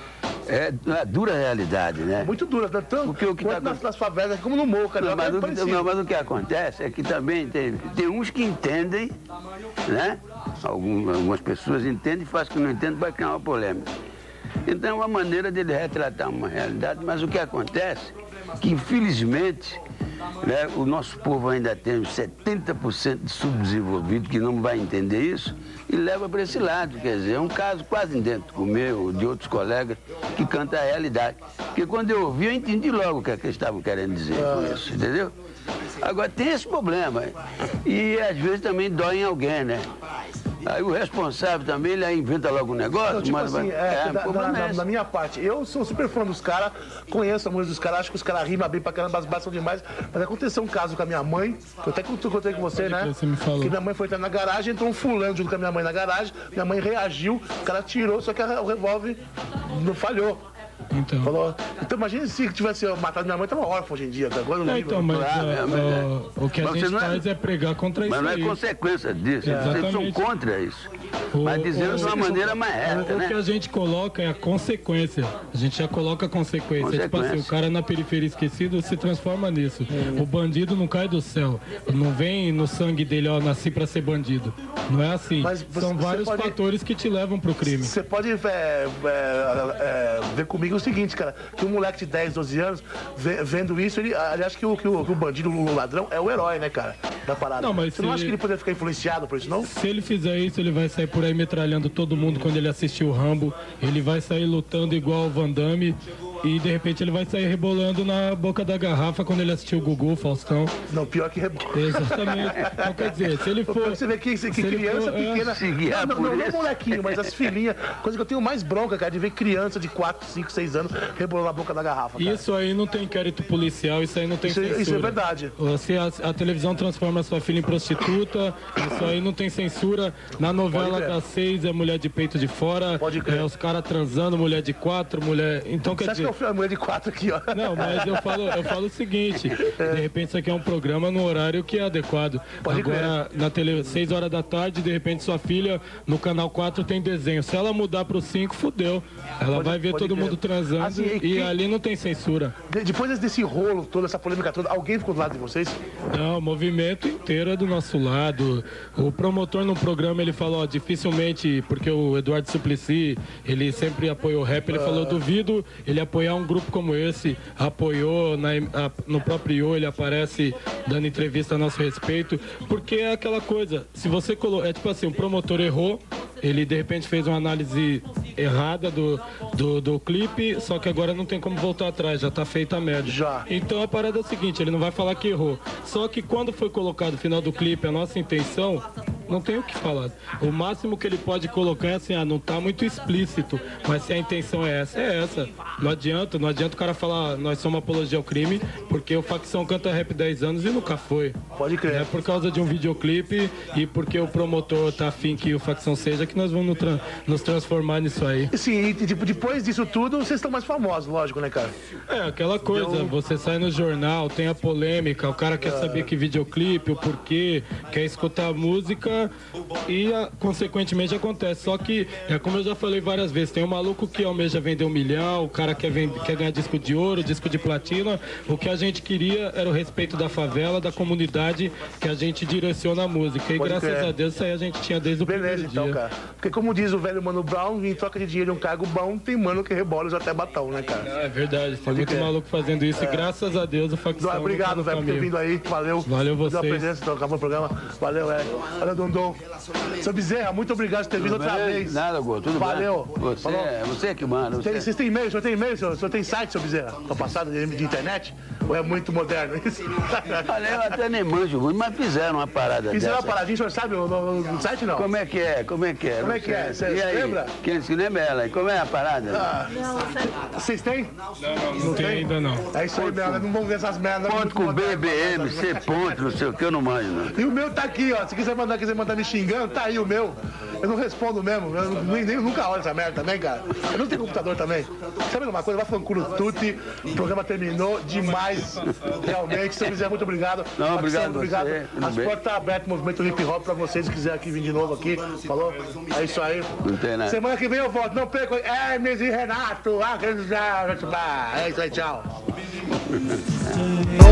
Speaker 3: é a dura realidade, né?
Speaker 19: Muito dura, tanto
Speaker 3: Porque o que
Speaker 19: quanto
Speaker 3: tá...
Speaker 19: nas, nas favelas como no morro, cara.
Speaker 3: Não, mas,
Speaker 19: é
Speaker 3: o que,
Speaker 19: parecido.
Speaker 3: não, mas o que acontece é que também tem, tem uns que entendem, né? Algum, algumas pessoas entendem e fazem que não entendem para criar uma polêmica. Então é uma maneira dele retratar uma realidade, mas o que acontece é que, infelizmente, né, o nosso povo ainda tem uns setenta por cento de subdesenvolvido que não vai entender isso e leva para esse lado. Quer dizer, é um caso quase idêntico o meu, de outros colegas, que canta a realidade. Porque quando eu ouvi, eu entendi logo o que, é que eles estavam querendo dizer com isso, entendeu? Agora, tem esse problema. E às vezes também dói em alguém, né? Aí o responsável também, ele aí inventa logo um negócio,
Speaker 19: Não, tipo
Speaker 3: mas
Speaker 19: assim,
Speaker 3: vai...
Speaker 19: é,
Speaker 3: é,
Speaker 19: da,
Speaker 3: pô,
Speaker 19: da,
Speaker 3: mas
Speaker 19: da,
Speaker 3: é
Speaker 19: da minha parte, eu sou super fã dos caras, conheço a música dos caras, acho que os caras rimam bem pra caramba, as bases são demais, mas aconteceu um caso com a minha mãe, que eu até contei com você, né?
Speaker 2: Você me falou.
Speaker 19: Que minha mãe foi entrar na garagem, entrou um fulano junto com a minha mãe na garagem, minha mãe reagiu, o cara tirou, só que a- o revólver não falhou.
Speaker 2: Então.
Speaker 19: Falou, então imagina se tivesse matado minha mãe, tava órfã hoje em dia, cara. Agora eu
Speaker 2: É,
Speaker 19: lembro.
Speaker 2: então, mas
Speaker 3: Claro,
Speaker 2: ó,
Speaker 3: é, mas é.
Speaker 2: ó, o que a
Speaker 3: Mas
Speaker 2: gente
Speaker 3: você não é-
Speaker 2: faz é pregar contra
Speaker 3: Mas
Speaker 2: isso
Speaker 3: não é
Speaker 2: aí.
Speaker 3: consequência disso,
Speaker 2: É,
Speaker 3: vocês são
Speaker 2: exatamente.
Speaker 3: contra isso.
Speaker 2: O-
Speaker 3: Mas dizendo de uma
Speaker 2: o-
Speaker 3: maneira mais reta,
Speaker 2: o,
Speaker 3: né?
Speaker 2: O que a gente coloca é a consequência. A gente já coloca a consequência. Tipo assim,
Speaker 3: Consequência.
Speaker 2: o cara na periferia esquecido se transforma nisso. O bandido não cai do céu. Não vem no sangue dele, ó, nasci pra ser bandido. Não é assim.
Speaker 19: Mas você-
Speaker 2: São
Speaker 19: você
Speaker 2: vários
Speaker 19: pode-
Speaker 2: fatores que te levam pro crime.
Speaker 19: Você pode é, é, é, ver comigo o seguinte, cara, que um moleque de dez, doze anos, ve- vendo isso, ele, ele acha que o, que, o, que o bandido, o ladrão, é o herói, né, cara, da parada.
Speaker 2: Não, mas
Speaker 19: Você não
Speaker 2: se-
Speaker 19: acha que ele poderia ficar influenciado por isso, não?
Speaker 2: Se ele fizer isso, ele vai sair por aí metralhando todo mundo quando ele assistir o Rambo. Ele vai sair lutando igual o Van Damme. E de repente ele vai sair rebolando na boca da garrafa quando ele assistir o Gugu, o Faustão.
Speaker 19: Não, pior que rebola.
Speaker 2: Exatamente. Então, quer dizer, se ele for...
Speaker 19: Você vê que, que
Speaker 2: se ele
Speaker 19: criança
Speaker 2: for, é,
Speaker 19: pequena.
Speaker 3: se guiar
Speaker 19: não,
Speaker 3: por
Speaker 19: não, não,
Speaker 3: isso.
Speaker 19: molequinho, mas as filhinhas. Coisa que eu tenho mais bronca, cara, de ver criança de quatro, cinco, seis anos rebolando na boca da garrafa. Cara.
Speaker 2: Isso aí não tem inquérito policial, isso aí não tem
Speaker 19: Isso,
Speaker 2: censura.
Speaker 19: isso é verdade.
Speaker 2: Se a, a televisão transforma sua filha em prostituta, isso aí não tem censura. Na novela
Speaker 19: Pode crer.
Speaker 2: das seis é mulher de peito de fora,
Speaker 19: Pode crer.
Speaker 2: é os caras transando, mulher de quatro, mulher... Então
Speaker 19: Você
Speaker 2: quer
Speaker 19: acha
Speaker 2: dizer...
Speaker 19: que eu fui a mulher de quatro aqui, ó?
Speaker 2: Não, mas eu falo, eu falo o seguinte, de repente isso aqui é um programa no horário que é adequado.
Speaker 19: Pode
Speaker 2: Agora, na tele, seis horas da tarde, de repente sua filha no canal quatro tem desenho. Se ela mudar pro cinco, fudeu. Ela
Speaker 19: Pode-
Speaker 2: vai ver
Speaker 19: pode
Speaker 2: todo
Speaker 19: crer.
Speaker 2: mundo transando
Speaker 19: Assim, e
Speaker 2: e
Speaker 19: quem-
Speaker 2: ali não tem censura.
Speaker 19: De- depois desse rolo todo, essa polêmica toda, alguém ficou do lado de vocês?
Speaker 2: Não, o movimento inteiro é do nosso lado. O promotor no programa, ele falou, ó, dificilmente, porque o Eduardo Suplicy, ele sempre apoiou o rap, ele falou, duvido ele apoiar um grupo como esse. Apoiou, na, a- no próprio I O, ele aparece dando entrevista a nosso respeito, porque é aquela coisa, se você colocou, é tipo assim, o promotor errou, ele de repente fez uma análise errada do, do, do clipe, só que agora não tem como voltar atrás, já tá feita a merda.
Speaker 19: Já.
Speaker 2: Então a parada é o seguinte, ele não vai falar que errou. Só que quando foi colocado no final do clipe a nossa intenção, não tem o que falar. O máximo que ele pode colocar é assim, ah, não tá muito explícito, mas se a intenção é essa, é essa. Não adianta, não adianta o cara falar, nós somos apologia ao crime, porque o Facção canta rap dez anos e nunca foi.
Speaker 19: Pode crer.
Speaker 2: É por causa de um videoclipe e porque o promotor tá afim que o Facção seja, que nós vamos nos, tra- nos transformar nisso aí.
Speaker 19: Sim, e tipo, depois disso tudo, vocês estão mais famosos, lógico, né, cara?
Speaker 2: É, aquela coisa, você sai no jornal, tem a polêmica, o cara quer saber que videoclipe, o porquê, quer escutar a música cena e, a, consequentemente, acontece. Só que, é como eu já falei várias vezes, tem um maluco que almeja vender um milhão, o cara quer, vender, quer ganhar disco de ouro, disco de platina. O que a gente queria era o respeito da favela, da comunidade que a gente direciona a música. E
Speaker 19: Pode
Speaker 2: graças
Speaker 19: crer.
Speaker 2: a Deus isso aí a gente tinha desde o
Speaker 19: Beleza,
Speaker 2: primeiro
Speaker 19: então,
Speaker 2: dia.
Speaker 19: cara. Porque como diz o velho Mano Brown, em troca de dinheiro e um cargo bom, tem mano que rebola e até batão, né, cara?
Speaker 2: É verdade, tem
Speaker 19: Pode
Speaker 2: muito
Speaker 19: crer.
Speaker 2: maluco fazendo isso
Speaker 19: É.
Speaker 2: e graças a Deus o Facção...
Speaker 19: Não, obrigado, velho, por ter vindo aí. Valeu.
Speaker 2: Valeu
Speaker 19: Pela
Speaker 2: vocês.
Speaker 19: presença, então, acabou o programa. Valeu, é. Valeu, Dondon. Seu Bezerra, muito obrigado por ter vindo
Speaker 3: Tudo
Speaker 19: outra
Speaker 3: bem?
Speaker 19: vez.
Speaker 3: Nada, Gô, tudo
Speaker 19: Valeu.
Speaker 3: bem? Você,
Speaker 19: Falou.
Speaker 3: você que manda.
Speaker 19: Tem,
Speaker 3: Você...
Speaker 19: vocês têm e-mail? O senhor tem e-mail? O senhor, o senhor tem site, seu Bezerra? Tá passado de, de internet? Ou é muito moderno isso?
Speaker 3: Olha, eu até nem manjo muito, mas fizeram uma parada
Speaker 19: Fizeram uma
Speaker 3: dessa.
Speaker 19: paradinha, o senhor sabe no, no, no site, não?
Speaker 3: Como é que é? Como é que é?
Speaker 19: Como é que é? Você
Speaker 3: E aí?
Speaker 19: lembra?
Speaker 3: Quem se lembra ela? Como é a parada?
Speaker 19: Ah, vocês têm?
Speaker 2: Não, não, não tem ainda não.
Speaker 19: É isso aí, merda. Não vamos ver essas merdas.
Speaker 3: Ponto com B B M, C ponto, não sei o que, eu não manjo, não.
Speaker 19: E o meu tá aqui, ó. Se quiser mandar, quiser mandar me xingando, tá aí o meu. Eu não respondo mesmo. Eu nem, nem, nunca olho essa merda também, cara. Eu não tenho computador também. Sabe uma coisa? Vai falando culo tutti. O programa terminou demais. Realmente. Se eu quiser, muito obrigado.
Speaker 3: Não, obrigado
Speaker 19: Marcelo, obrigado.
Speaker 3: você, tudo
Speaker 19: As
Speaker 3: bem.
Speaker 19: portas estão abertas, movimento hip hop pra vocês. Se quiser aqui vir de novo aqui. Falou? É isso aí.
Speaker 3: Não tem nada.
Speaker 19: Semana que vem eu volto. Não perca. Hermes e Renato. Ah, é isso aí, tchau.